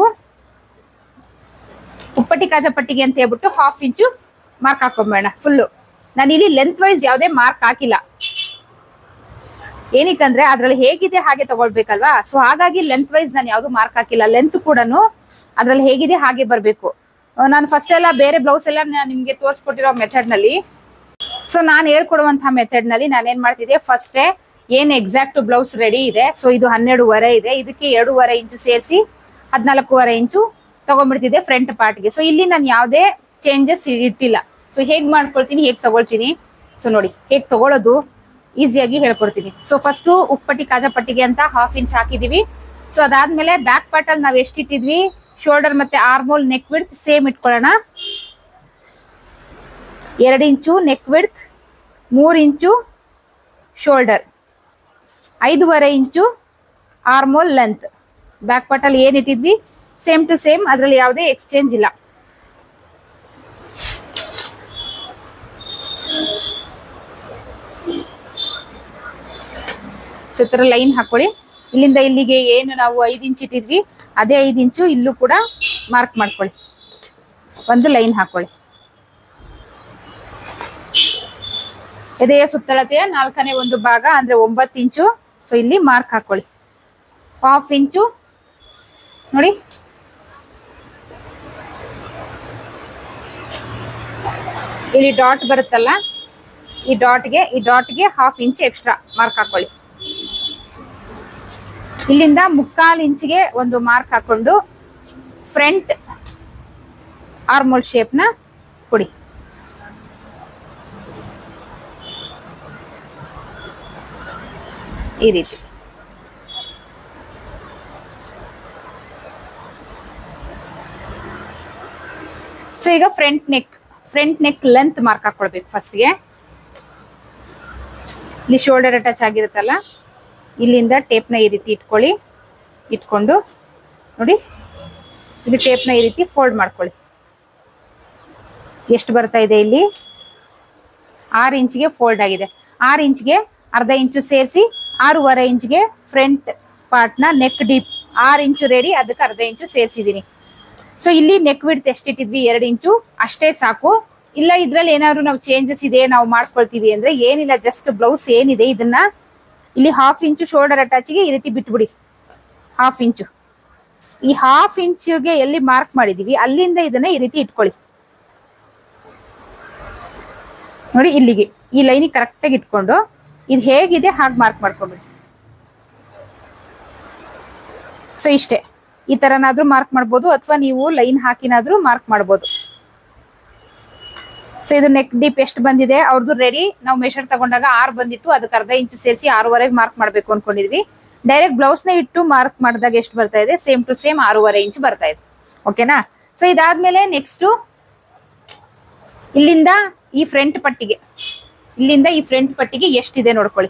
ಉಪ್ಪಟ್ಟಿ ಕಾಜಾ ಪಟ್ಟಿಗೆ ಅಂತ ಹೇಳ್ಬಿಟ್ಟು ಹಾಫ್ ಇಂಚು ಮಾರ್ಕ್ ಹಾಕೊಂಬೇಡ ಫುಲ್ಲು. ನಾನು ಇಲ್ಲಿ ಲೆಂತ್ ವೈಸ್ ಯಾವುದೇ ಮಾರ್ಕ್ ಹಾಕಿಲ್ಲ. ಏನಕ್ಕಂದ್ರೆ ಅದ್ರಲ್ಲಿ ಹೇಗಿದೆ ಹಾಗೆ ತಗೊಳ್ಬೇಕಲ್ವಾ. ಸೊ ಹಾಗಾಗಿ ಲೆಂತ್ ವೈಸ್ ನಾನು ಯಾವ್ದು ಮಾರ್ಕ್ ಹಾಕಿಲ್ಲ. ಲೆಂತ್ ಕೂಡ ಅದ್ರಲ್ಲಿ ಹೇಗಿದೆ ಹಾಗೆ ಬರ್ಬೇಕು. ನಾನು ಫಸ್ಟ್ ಎಲ್ಲ ಬೇರೆ ಬ್ಲೌಸ್ ಎಲ್ಲ ನಿಮ್ಗೆ ತೋರಿಸ್ಕೊಟ್ಟಿರೋ ಮೆಥಡ್ ನಲ್ಲಿ, ಸೊ ನಾನು ಹೇಳ್ಕೊಡುವಂತಹ ಮೆಥಡ್ ನಲ್ಲಿ ನಾನು ಏನ್ ಮಾಡ್ತಿದ್ದೆ, ಫಸ್ಟ್ ಏನ್ ಎಕ್ಸಾಕ್ಟ್ ಬ್ಲೌಸ್ ರೆಡಿ ಇದೆ. ಸೊ ಇದು ಹನ್ನೆರಡುವರೆ ಇದೆ. ಇದಕ್ಕೆ ಎರಡೂವರೆ ಇಂಚು ಸೇರಿಸಿ ಹದಿನಾಲ್ಕೂವರೆ ಇಂಚು ತಗೊಂಡ್ಬಿಡ್ತಿದ್ದೆ ಫ್ರಂಟ್ ಪಾರ್ಟ್ಗೆ. ಸೊ ಇಲ್ಲಿ ನಾನು ಯಾವುದೇ ಚೇಂಜಸ್ ಇಟ್ಟಿಲ್ಲ. ಸೊ ಹೇಗ್ ಮಾಡ್ಕೊಳ್ತೀನಿ, ಹೇಗ್ ತಗೊಳ್ತೀನಿ, ಸೊ ನೋಡಿ ಹೇಗ್ ತಗೊಳ್ಳೋದು ಈಸಿಯಾಗಿ ಹೇಳ್ಕೊಡ್ತೀನಿ. ಸೊ ಫಸ್ಟ್ ಉಪ್ಪಟ್ಟಿ ಕಾಜಾ ಪಟ್ಟಿಗೆ ಅಂತ ಹಾಫ್ ಇಂಚ್ ಹಾಕಿದೀವಿ. ಸೊ ಅದಾದ್ಮೇಲೆ ಬ್ಯಾಕ್ ಪಾರ್ಟ್ ಅಲ್ಲಿ ನಾವ್ ಎಷ್ಟಿಟ್ಟಿದ್ವಿ, ಶೋಲ್ಡರ್ ಮತ್ತೆ ಆರ್ಮೋಲ್ ನೆಕ್ ವಿಡ್ತ್ ಸೇಮ್ ಇಟ್ಕೊಳ್ಳೋಣ. ಎರಡು ಇಂಚು ನೆಕ್ ವಿಡ್ತ್, ಮೂರ್ ಇಂಚು ಶೋಲ್ಡರ್, ಐದೂವರೆ inch armhole length. Back part ಅಲ್ಲಿ ಏನ್ ಇಟ್ಟಿದ್ವಿ ಸೇಮ್ ಟು ಸೇಮ್, ಅದ್ರಲ್ಲಿ ಯಾವುದೇ ಎಕ್ಸ್ಚೇಂಜ್ ಇಲ್ಲ. ಸೊ ಈ ತರ ಲೈನ್ ಹಾಕೊಳ್ಳಿ. ಇಲ್ಲಿಂದ ಇಲ್ಲಿಗೆ ಏನು ನಾವು ಐದು ಇಂಚ್ ಇಟ್ಟಿದ್ವಿ ಅದೇ ಐದು ಇಂಚು ಇಲ್ಲೂ ಕೂಡ ಮಾರ್ಕ್ ಮಾಡ್ಕೊಳ್ಳಿ. ಒಂದು ಲೈನ್ ಹಾಕೊಳ್ಳಿ. ಎದೆಯ ಸುತ್ತಳತೆಯ ನಾಲ್ಕನೇ ಒಂದು ಭಾಗ ಅಂದ್ರೆ ಒಂಬತ್ತು ಇಂಚು. ಸೊ ಇಲ್ಲಿ ಮಾರ್ಕ್ ಹಾಕೊಳ್ಳಿ. ಹಾಫ್ ಇಂಚು ನೋಡಿ, ಇಲ್ಲಿ ಡಾಟ್ ಬರುತ್ತಲ್ಲ, ಈ ಡಾಟ್ಗೆ ಈ ಡಾಟ್ಗೆ ಹಾಫ್ ಇಂಚ್ ಎಕ್ಸ್ಟ್ರಾ ಮಾರ್ಕ್ ಹಾಕೊಳ್ಳಿ. ಇಲ್ಲಿಂದ ಮುಕ್ಕಾಲು ಇಂಚಿಗೆ ಒಂದು ಮಾರ್ಕ್ ಹಾಕೊಂಡು ಫ್ರಂಟ್ ಆರ್ಮೋಲ್ ಶೇಪ್ನ ಕೊಡಿ. ಈ ರೀತಿ ಸೊ ಈಗ front neck front neck length mark ಹಾಕೊಳ್ಬೇಕು. ಫಸ್ಟ್ಗೆ ಇಲ್ಲಿ ಶೋಲ್ಡರ್ ಅಟ್ಯಾಚ್ ಆಗಿರುತ್ತಲ್ಲ, ಇಲ್ಲಿಂದ ಟೇಪ್ನ ಈ ರೀತಿ ಇಟ್ಕೊಳ್ಳಿ. ಇಟ್ಕೊಂಡು ನೋಡಿ, ಇಲ್ಲಿ ಟೇಪ್ನ ಈ ರೀತಿ ಫೋಲ್ಡ್ ಮಾಡ್ಕೊಳ್ಳಿ. ಎಷ್ಟು ಬರ್ತಾ ಇದೆ ಇಲ್ಲಿ? ಆರು ಇಂಚಿಗೆ ಫೋಲ್ಡ್ ಆಗಿದೆ. ಆರು ಇಂಚಿಗೆ ಅರ್ಧ ಇಂಚು ಸೇರಿಸಿ ಆರೂವರೆ ಇಂಚಿಗೆ ಫ್ರಂಟ್ ಪಾರ್ಟ್ನ ನೆಕ್ ಡೀಪ್ ಆರು ಇಂಚು ರೆಡಿ, ಅದಕ್ಕೆ ಅರ್ಧ ಇಂಚು ಸೇರಿಸಿದ್ದೀನಿ. ಸೊ ಇಲ್ಲಿ ನೆಕ್ ವಿಡ್ತ್ ಎಷ್ಟಿಟ್ಟಿದ್ವಿ? ಎರಡು ಇಂಚು ಅಷ್ಟೇ ಸಾಕು. ಇಲ್ಲ ಇದ್ರಲ್ಲಿ ಏನಾದ್ರು ನಾವು ಚೇಂಜಸ್ ಇದೆ ನಾವು ಮಾಡ್ಕೊಳ್ತೀವಿ ಅಂದ್ರೆ ಏನಿಲ್ಲ, ಜಸ್ಟ್ ಬ್ಲೌಸ್ ಏನಿದೆ ಇದನ್ನ ಇಲ್ಲಿ ಹಾಫ್ ಇಂಚು ಶೋಲ್ಡರ್ ಅಟ್ಯಾಚಿಗೆ ಈ ರೀತಿ ಬಿಟ್ಬಿಡಿ. ಹಾಫ್ ಇಂಚು ಈ ಹಾಫ್ ಇಂಚಿಗೆ ಎಲ್ಲಿ ಮಾರ್ಕ್ ಮಾಡಿದೀವಿ ಅಲ್ಲಿಂದ ಇದನ್ನ ಈ ರೀತಿ ಇಟ್ಕೊಳ್ಳಿ. ನೋಡಿ ಇಲ್ಲಿಗೆ ಈ ಲೈನಿಗೆ ಕರೆಕ್ಟಾಗಿ ಇಟ್ಕೊಂಡು ಇದು ಹೇಗಿದೆ ಹಾಗೆ ಮಾರ್ಕ್ ಮಾಡ್ಕೊಂಡ್ಬಿಡಿ. ಸೊ ಇಷ್ಟೇ, ಈ ತರನಾದ್ರೂ ಮಾರ್ಕ್ ಮಾಡ್ಬೋದು ಅಥವಾ ನೀವು ಲೈನ್ ಹಾಕಿನಾದ್ರೂ ಮಾರ್ಕ್ ಮಾಡ್ಬೋದು. ಸೊ ಇದು ನೆಕ್ ಡೀಪ್ ಎಷ್ಟು ಬಂದಿದೆ ಅವ್ರದ್ದು ರೆಡಿ. ನಾವು ಮೆಷರ್ ತಗೊಂಡಾಗ ಆರು ಬಂದಿತ್ತು, ಅದಕ್ಕೆ ಅರ್ಧ ಇಂಚು ಸೇರಿಸಿ ಆರೂವರೆಗೆ ಮಾರ್ಕ್ ಮಾಡ್ಬೇಕು ಅನ್ಕೊಂಡಿದ್ವಿ. ಡೈರೆಕ್ಟ್ ಬ್ಲೌಸ್ ನ ಇಟ್ಟು ಮಾರ್ಕ್ ಮಾಡಿದಾಗ ಎಷ್ಟು ಬರ್ತಾ ಇದೆ? ಸೇಮ್ ಟು ಸೇಮ್ ಆರೂವರೆ ಇಂಚು ಬರ್ತಾ ಇದೆ. ಓಕೆನಾ? ಸೊ ಇದಾದ್ಮೇಲೆ ನೆಕ್ಸ್ಟ್ ಇಲ್ಲಿಂದ ಈ ಫ್ರಂಟ್ ಪಟ್ಟಿಗೆ ಇಲ್ಲಿಂದ ಈ ಫ್ರಂಟ್ ಪಟ್ಟಿಗೆ ಎಷ್ಟಿದೆ ನೋಡ್ಕೊಳ್ಳಿ.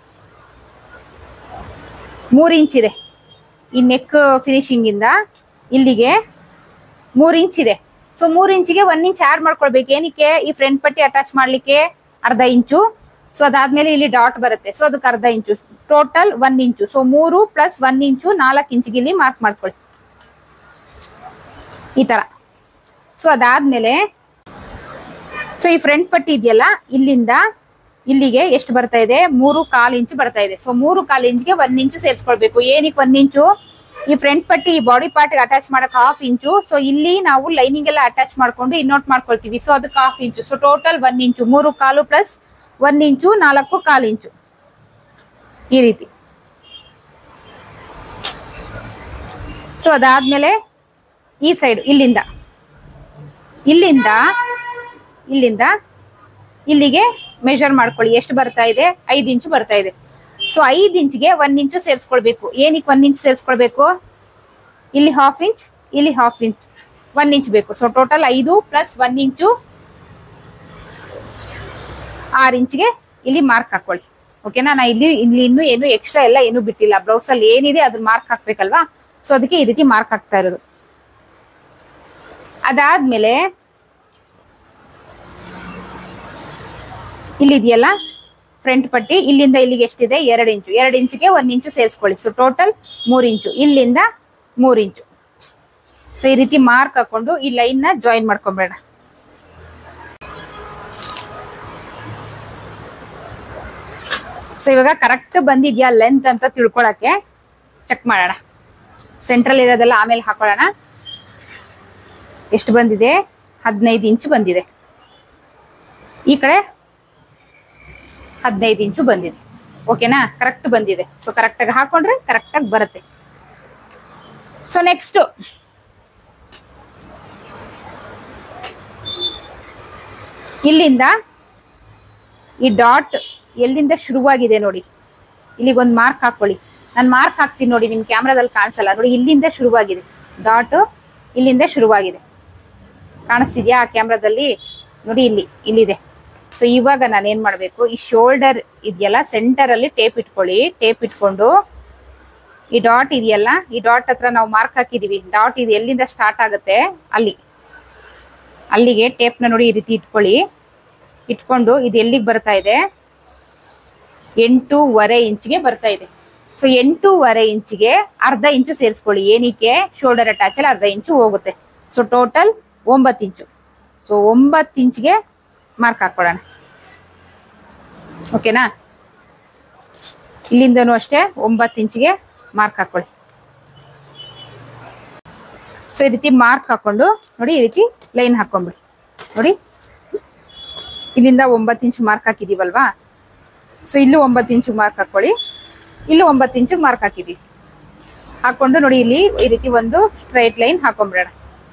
ಮೂರ್ ಇಂಚ್ ಇದೆ. ಈ ನೆಕ್ ಫಿನಿಶಿಂಗ್ ಇಂದ ಇಲ್ಲಿಗೆ ಮೂರ್ ಇಂಚ್ ಇದೆ. ಸೊ ಮೂರ್ ಇಂಚಿಗೆ ಒಂದ್ ಇಂಚ್ ಆಡ್ ಮಾಡ್ಕೊಳ್ಬೇಕು. ಏನಕ್ಕೆ? ಈ ಫ್ರಂಟ್ ಪಟ್ಟಿ ಅಟ್ಯಾಚ್ ಮಾಡ್ಲಿಕ್ಕೆ ಅರ್ಧ ಇಂಚು. ಸೊ ಅದಾದ್ಮೇಲೆ ಇಲ್ಲಿ ಡಾಟ್ ಬರುತ್ತೆ, ಸೊ ಅದಕ್ಕೆ ಅರ್ಧ ಇಂಚು, ಟೋಟಲ್ ಒಂದ್ ಇಂಚು. ಸೊ ಮೂರು ಪ್ಲಸ್ ಒಂದ್ ಇಂಚು ನಾಲ್ಕು ಇಂಚಿಗೆ ಇಲ್ಲಿ ಮಾರ್ಕ್ ಮಾಡ್ಕೊಳ್ಳಿ ಈ ತರ. ಸೊ ಅದಾದ್ಮೇಲೆ ಸೊ ಈ ಫ್ರಂಟ್ ಪಟ್ಟಿ ಇದೆಯಲ್ಲ, ಇಲ್ಲಿಂದ ಇಲ್ಲಿಗೆ ಎಷ್ಟು ಬರ್ತಾ ಇದೆ? ಮೂರು ಕಾಲು ಇಂಚು ಬರ್ತಾ ಇದೆ. ಸೊ ಮೂರು ಕಾಲು ಇಂಚ್ಗೆ ಒಂದ್ ಇಂಚು ಸೇರಿಸ್ಕೊಳ್ಬೇಕು. ಏನಕ್ಕೆ ಒಂದ್ ಇಂಚು? ಈ ಫ್ರಂಟ್ ಪಟ್ಟಿ ಈ ಬಾಡಿ ಪಾರ್ಟ್ ಅಟ್ಯಾಚ್ ಮಾಡಕ್ ಹಾಫ್ ಇಂಚು. ಸೊ ಇಲ್ಲಿ ನಾವು ಲೈನಿಂಗ್ ಎಲ್ಲ ಅಟ್ಯಾಚ್ ಮಾಡ್ಕೊಂಡು ಇನ್ನೋಟ್ ಮಾಡ್ಕೊಳ್ತೀವಿ. ಸೊ ಅದಕ್ಕೆ ಹಾಫ್ ಇಂಚು. ಸೊ ಟೋಟಲ್ ಒಂದ್ ಇಂಚು, ಮೂರು ಕಾಲು ಪ್ಲಸ್ ಒಂದ್ ಇಂಚು ನಾಲ್ಕು ಕಾಲು ಇಂಚು ಈ ರೀತಿ. ಸೊ ಅದಾದ್ಮೇಲೆ ಈ ಸೈಡ್ ಇಲ್ಲಿಂದ ಇಲ್ಲಿಂದ ಇಲ್ಲಿಂದ ಇಲ್ಲಿಗೆ ಮೆಷರ್ ಮಾಡ್ಕೊಳ್ಳಿ. ಎಷ್ಟು ಬರ್ತಾ ಇದೆ? ಐದು ಇಂಚು ಬರ್ತಾ ಇದೆ. ಸೊ ಐದು ಇಂಚ್ಗೆ ಒಂದ್ ಇಂಚು ಸೇರಿಸ್ಕೊಳ್ಬೇಕು. ಏನಕ್ಕೆ ಒಂದ್ ಇಂಚು ಸೇರಿಸ್ಕೊಳ್ಬೇಕು? ಇಲ್ಲಿ ಹಾಫ್ ಇಂಚ್, ಇಲ್ಲಿ ಹಾಫ್ ಇಂಚ್, ಒಂದ್ ಇಂಚ್ ಬೇಕು. ಸೊ ಟೋಟಲ್ ಐದು ಪ್ಲಸ್ ಒಂದ್ ಇಂಚು ಆರು ಇಂಚ್ಗೆ ಇಲ್ಲಿ ಮಾರ್ಕ್ ಹಾಕೊಳ್ಳಿ. ಓಕೆನಾ? ನಾ ಇಲ್ಲಿ ಇಲ್ಲಿ ಇನ್ನು ಏನು ಎಕ್ಸ್ಟ್ರಾ ಎಲ್ಲ ಏನು ಬಿಟ್ಟಿಲ್ಲ. ಬ್ಲೌಸ್ ಅಲ್ಲಿ ಏನಿದೆ ಅದನ್ನ ಮಾರ್ಕ್ ಹಾಕ್ಬೇಕಲ್ವಾ? ಸೊ ಅದಕ್ಕೆ ಈ ರೀತಿ ಮಾರ್ಕ್ ಹಾಕ್ತಾ ಇರೋದು. ಅದಾದ್ಮೇಲೆ ಇಲ್ಲಿದೆಯಲ್ಲ ಫ್ರಂಟ್ ಪಟ್ಟಿ, ಇಲ್ಲಿಂದ ಇಲ್ಲಿಗೆ ಎಷ್ಟಿದೆ? ಎರಡು ಇಂಚು. ಎರಡು ಇಂಚಿಗೆ ಒಂದ್ ಇಂಚು ಸೇರಿಸ್ಕೊಳ್ಳಿ. ಸೊ ಟೋಟಲ್ ಮೂರ್ ಇಂಚು, ಇಲ್ಲಿಂದ ಮೂರ್ ಇಂಚು. ಸೊ ಈ ರೀತಿ ಮಾರ್ಕ್ ಹಾಕೊಂಡು ಈ ಲೈನ್ ನ ಜಾಯಿನ್ ಮಾಡ್ಕೊಂಬೇಡ. ಸೊ ಇವಾಗ ಕರೆಕ್ಟ್ ಬಂದಿದ್ಯಾ ಲೆಂತ್ ಅಂತ ತಿಳ್ಕೊಳಕ್ಕೆ ಚೆಕ್ ಮಾಡೋಣ. ಸೆಂಟ್ರಲ್ ಇರೋದೆಲ್ಲ ಆಮೇಲೆ ಹಾಕೊಳ್ಳೋಣ. ಎಷ್ಟು ಬಂದಿದೆ? ಹದಿನೈದು ಇಂಚು ಬಂದಿದೆ. ಈ ಕಡೆ ಹದಿನೈದು ಇಂಚು ಬಂದಿದೆ. ಓಕೆನಾ? ಕರೆಕ್ಟ್ ಬಂದಿದೆ. ಸೊ ಕರೆಕ್ಟ್ ಆಗಿ ಹಾಕೊಂಡ್ರೆ ಕರೆಕ್ಟ್ ಆಗಿ ಬರುತ್ತೆ. ಸೊ ನೆಕ್ಸ್ಟ್ ಇಲ್ಲಿಂದ ಈ ಡಾಟ್ ಎಲ್ಲಿಂದ ಶುರುವಾಗಿದೆ ನೋಡಿ, ಇಲ್ಲಿಗೆ ಒಂದು ಮಾರ್ಕ್ ಹಾಕೊಳ್ಳಿ. ನಾನು ಮಾರ್ಕ್ ಹಾಕ್ತೀನಿ ನೋಡಿ, ನಿಮ್ ಕ್ಯಾಮ್ರಾದಲ್ಲಿ ಕಾಣಿಸಲ್ಲ ನೋಡಿ. ಇಲ್ಲಿಂದ ಶುರುವಾಗಿದೆ ಡಾಟ್, ಇಲ್ಲಿಂದ ಶುರುವಾಗಿದೆ. ಕಾಣಿಸ್ತಿದ್ಯಾ ಆ ಕ್ಯಾಮ್ರಾದಲ್ಲಿ? ನೋಡಿ ಇಲ್ಲಿ ಇಲ್ಲಿದೆ. ಸೊ ಇವಾಗ ನಾನು ಏನ್ ಮಾಡ್ಬೇಕು? ಈ ಶೋಲ್ಡರ್ ಇದೆಯಲ್ಲ ಸೆಂಟರ್ ಅಲ್ಲಿ ಟೇಪ್ ಇಟ್ಕೊಳ್ಳಿ. ಟೇಪ್ ಇಟ್ಕೊಂಡು ಈ ಡಾಟ್ ಇದೆಯಲ್ಲ, ಈ ಡಾಟ್ ಹತ್ರ ನಾವು ಮಾರ್ಕ್ ಹಾಕಿದೀವಿ. ಡಾಟ್ ಇದು ಎಲ್ಲಿಂದ ಸ್ಟಾರ್ಟ್ ಆಗುತ್ತೆ ಅಲ್ಲಿ ಅಲ್ಲಿಗೆ ಟೇಪ್ನ ನೋಡಿ ಈ ರೀತಿ ಇಟ್ಕೊಳ್ಳಿ. ಇಟ್ಕೊಂಡು ಇದು ಎಲ್ಲಿಗೆ ಬರ್ತಾ ಇದೆ? ಎಂಟೂವರೆ ಇಂಚಿಗೆ ಬರ್ತಾ ಇದೆ. ಸೊ ಎಂಟೂವರೆ ಇಂಚಿಗೆ ಅರ್ಧ ಇಂಚು ಸೇರಿಸ್ಕೊಳ್ಳಿ. ಏನಕ್ಕೆ? ಶೋಲ್ಡರ್ ಅಟ್ಯಾಚ್ ಅಲ್ಲಿ ಅರ್ಧ ಇಂಚು ಹೋಗುತ್ತೆ. ಸೊ ಟೋಟಲ್ ಒಂಬತ್ತು ಇಂಚು. ಸೊ ಒಂಬತ್ತು ಇಂಚಿಗೆ ಮಾರ್ಕ್ ಹಾಕೊಳ್ಳೋಣ. ಓಕೆನಾ. ಇಲ್ಲಿಂದನೂ ಅಷ್ಟೇ ಒಂಬತ್ತು ಇಂಚಿಗೆ ಮಾರ್ಕ್ ಹಾಕೊಳ್ಳಿ. ಸೊ ಈ ರೀತಿ ಮಾರ್ಕ್ ಹಾಕೊಂಡು ನೋಡಿ ಈ ರೀತಿ ಲೈನ್ ಹಾಕೊಂಡ್ಬಿಡಿ. ನೋಡಿ ಇಲ್ಲಿಂದ ಒಂಬತ್ತು ಇಂಚು ಮಾರ್ಕ್ ಹಾಕಿದೀವಲ್ವಾ, ಸೊ ಇಲ್ಲೂ ಒಂಬತ್ತು ಇಂಚು ಮಾರ್ಕ್ ಹಾಕೊಳ್ಳಿ, ಇಲ್ಲೂ ಒಂಬತ್ತು ಇಂಚಿಗೆ ಮಾರ್ಕ್ ಹಾಕಿದೀವಿ. ಹಾಕೊಂಡು ನೋಡಿ ಇಲ್ಲಿ ಈ ರೀತಿ ಒಂದು ಸ್ಟ್ರೈಟ್ ಲೈನ್ ಹಾಕೊಂಡ್ಬಿಡೋಣ.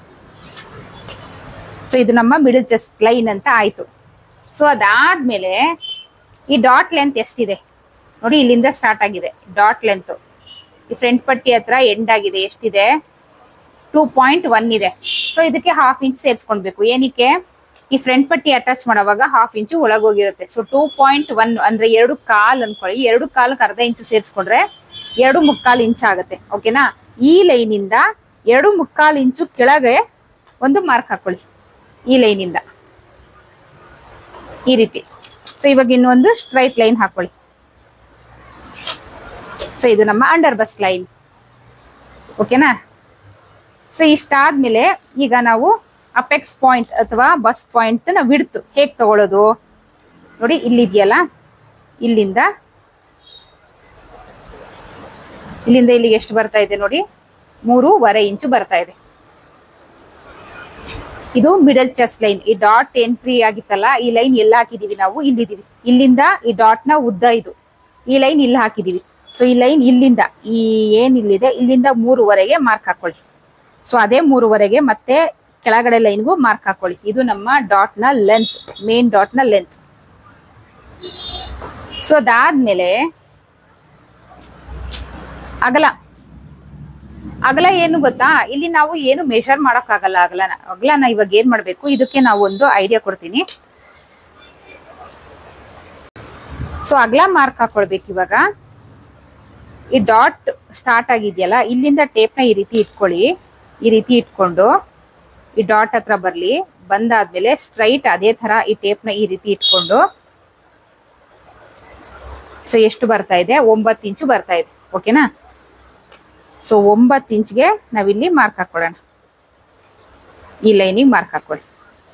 ಸೊ ಇದು ನಮ್ಮ ಮಿಡಲ್ ಚೆಸ್ಟ್ ಲೈನ್ ಅಂತ ಆಯ್ತು. ಸೊ ಅದಾದ್ಮೇಲೆ ಈ ಡಾಟ್ ಲೆಂತ್ ಎಷ್ಟಿದೆ ನೋಡಿ, ಇಲ್ಲಿಂದ ಸ್ಟಾರ್ಟ್ ಆಗಿದೆ ಡಾಟ್ ಲೆಂತ್. ಈ ಫ್ರಂಟ್ ಪಟ್ಟಿ ಹತ್ರ ಎಂಡ್ ಆಗಿದೆ, ಎಷ್ಟಿದೆ ಟೂ ಪಾಯಿಂಟ್ ಒನ್ ಇದೆ. ಸೊ ಇದಕ್ಕೆ ಹಾಫ್ ಇಂಚ್ ಸೇರಿಸ್ಕೊಳ್ಬೇಕು. ಏನಕ್ಕೆ, ಈ ಫ್ರಂಟ್ ಪಟ್ಟಿ ಅಟ್ಯಾಚ್ ಮಾಡುವಾಗ ಹಾಫ್ ಇಂಚು ಒಳಗೋಗಿರುತ್ತೆ. ಸೊ ಟೂ ಪಾಯಿಂಟ್ ಒನ್ ಅಂದ್ರೆ ಎರಡು ಕಾಲ್ ಅನ್ಕೊಳ್ಳಿ, ಎರಡು ಕಾಲಕ್ಕೆ ಅರ್ಧ ಇಂಚು ಸೇರಿಸ್ಕೊಂಡ್ರೆ ಎರಡು ಮುಕ್ಕಾಲು ಇಂಚ್ ಆಗುತ್ತೆ. ಓಕೆನಾ. ಈ ಲೈನಿಂದ ಎರಡು ಮುಕ್ಕಾಲು ಇಂಚು ಕೆಳಗೆ ಒಂದು ಮಾರ್ಕ್ ಹಾಕೊಳ್ಳಿ, ಈ ಲೈನಿಂದ ಈ ರೀತಿ. ಸೊ ಇವಾಗ ಇನ್ನೊಂದು ಸ್ಟ್ರೈಟ್ ಲೈನ್ ಹಾಕೊಳ್ಳಿ. ಸೊ ಇದು ನಮ್ಮ ಅಂಡರ್ ಬಸ್ಟ್ ಲೈನ್. ಓಕೆನಾ. ಸೊ ಇಷ್ಟಾದ್ಮೇಲೆ ಈಗ ನಾವು ಅಪೆಕ್ಸ್ ಪಾಯಿಂಟ್ ಅಥವಾ ಬಸ್ ಪಾಯಿಂಟ್ ನ ವಿಡ್ತ್ ಹೇಗೆ ತಗೊಳ್ಳೋದು ನೋಡಿ, ಇಲ್ಲಿದೆಯಲ್ಲ, ಇಲ್ಲಿಂದ ಇಲ್ಲಿಂದ ಇಲ್ಲಿಗೆ ಎಷ್ಟು ಬರ್ತಾ ಇದೆ ನೋಡಿ, ಮೂರುವರೆ ಇಂಚು ಬರ್ತಾ ಇದೆ. ಇದು ಮಿಡಲ್ ಚೆಸ್ಟ್ ಲೈನ್. ಈ ಡಾಟ್ ಎಂಟ್ರಿ ಆಗಿತ್ತಲ್ಲ, ಈ ಲೈನ್ ಎಲ್ಲ ಹಾಕಿದೀವಿ ನಾವು, ಇಲ್ಲಿದೀವಿ. ಇಲ್ಲಿಂದ ಈ ಡಾಟ್ ನ ಉದ್ದ ಇದು, ಈ ಲೈನ್ ಇಲ್ಲಿ ಹಾಕಿದೀವಿ. ಸೊ ಈ ಲೈನ್ ಇಲ್ಲಿಂದ ಈ ಏನ್ ಇಲ್ಲಿದೆ ಇಲ್ಲಿಂದ ಮೂರುವರೆಗೆ ಮಾರ್ಕ್ ಹಾಕೊಳ್ಳಿ. ಸೊ ಅದೇ ಮೂರುವರೆಗೆ ಮತ್ತೆ ಕೆಳಗಡೆ ಲೈನ್ಗೂ ಮಾರ್ಕ್ ಹಾಕೊಳ್ಳಿ. ಇದು ನಮ್ಮ ಡಾಟ್ ನ ಲೆಂತ್, ಮೇನ್ ಡಾಟ್ ನ ಲೆಂತ್. ಸೊ ಅದಾದ್ಮೇಲೆ ಅಗಲ ಅಗಲ ಏನು ಗೊತ್ತಾ, ಇಲ್ಲಿ ನಾವು ಏನು ಮೆಷರ್ ಮಾಡಕ್ ಆಗಲ್ಲ. ಅಗಲನ ಅಗಲನ ಇವಾಗ ಏನ್ ಮಾಡ್ಬೇಕು, ಇದಕ್ಕೆ ನಾವು ಒಂದು ಐಡಿಯಾ ಕೊಡ್ತೀನಿ. ಸೊ ಅಗಲ ಮಾರ್ಕ್ ಹಾಕೊಳ್ಬೇಕು. ಇವಾಗ ಈ ಡಾಟ್ ಸ್ಟಾರ್ಟ್ ಆಗಿದೆಯಲ್ಲ, ಇಲ್ಲಿಂದ ಟೇಪ್ ನ ಈ ರೀತಿ ಇಟ್ಕೊಳ್ಳಿ. ಈ ರೀತಿ ಇಟ್ಕೊಂಡು ಈ ಡಾಟ್ ಹತ್ರ ಬರ್ಲಿ, ಬಂದಾದ್ಮೇಲೆ ಸ್ಟ್ರೈಟ್ ಅದೇ ತರ ಈ ಟೇಪ್ ನ ಈ ರೀತಿ ಇಟ್ಕೊಂಡು, ಸೊ ಎಷ್ಟು ಬರ್ತಾ ಇದೆ, ಒಂಬತ್ತು ಇಂಚು ಬರ್ತಾ ಇದೆ. ಓಕೆನಾ. ಸೊ ಒಂಬತ್ತು ಇಂಚ್ಗೆ ನಾವಿಲ್ಲಿ ಮಾರ್ಕ್ ಹಾಕೊಳ್ಳೋಣ. ಈ ಲೈನಿಗೆ ಮಾರ್ಕ್ ಹಾಕೊಳ್ಳಿ.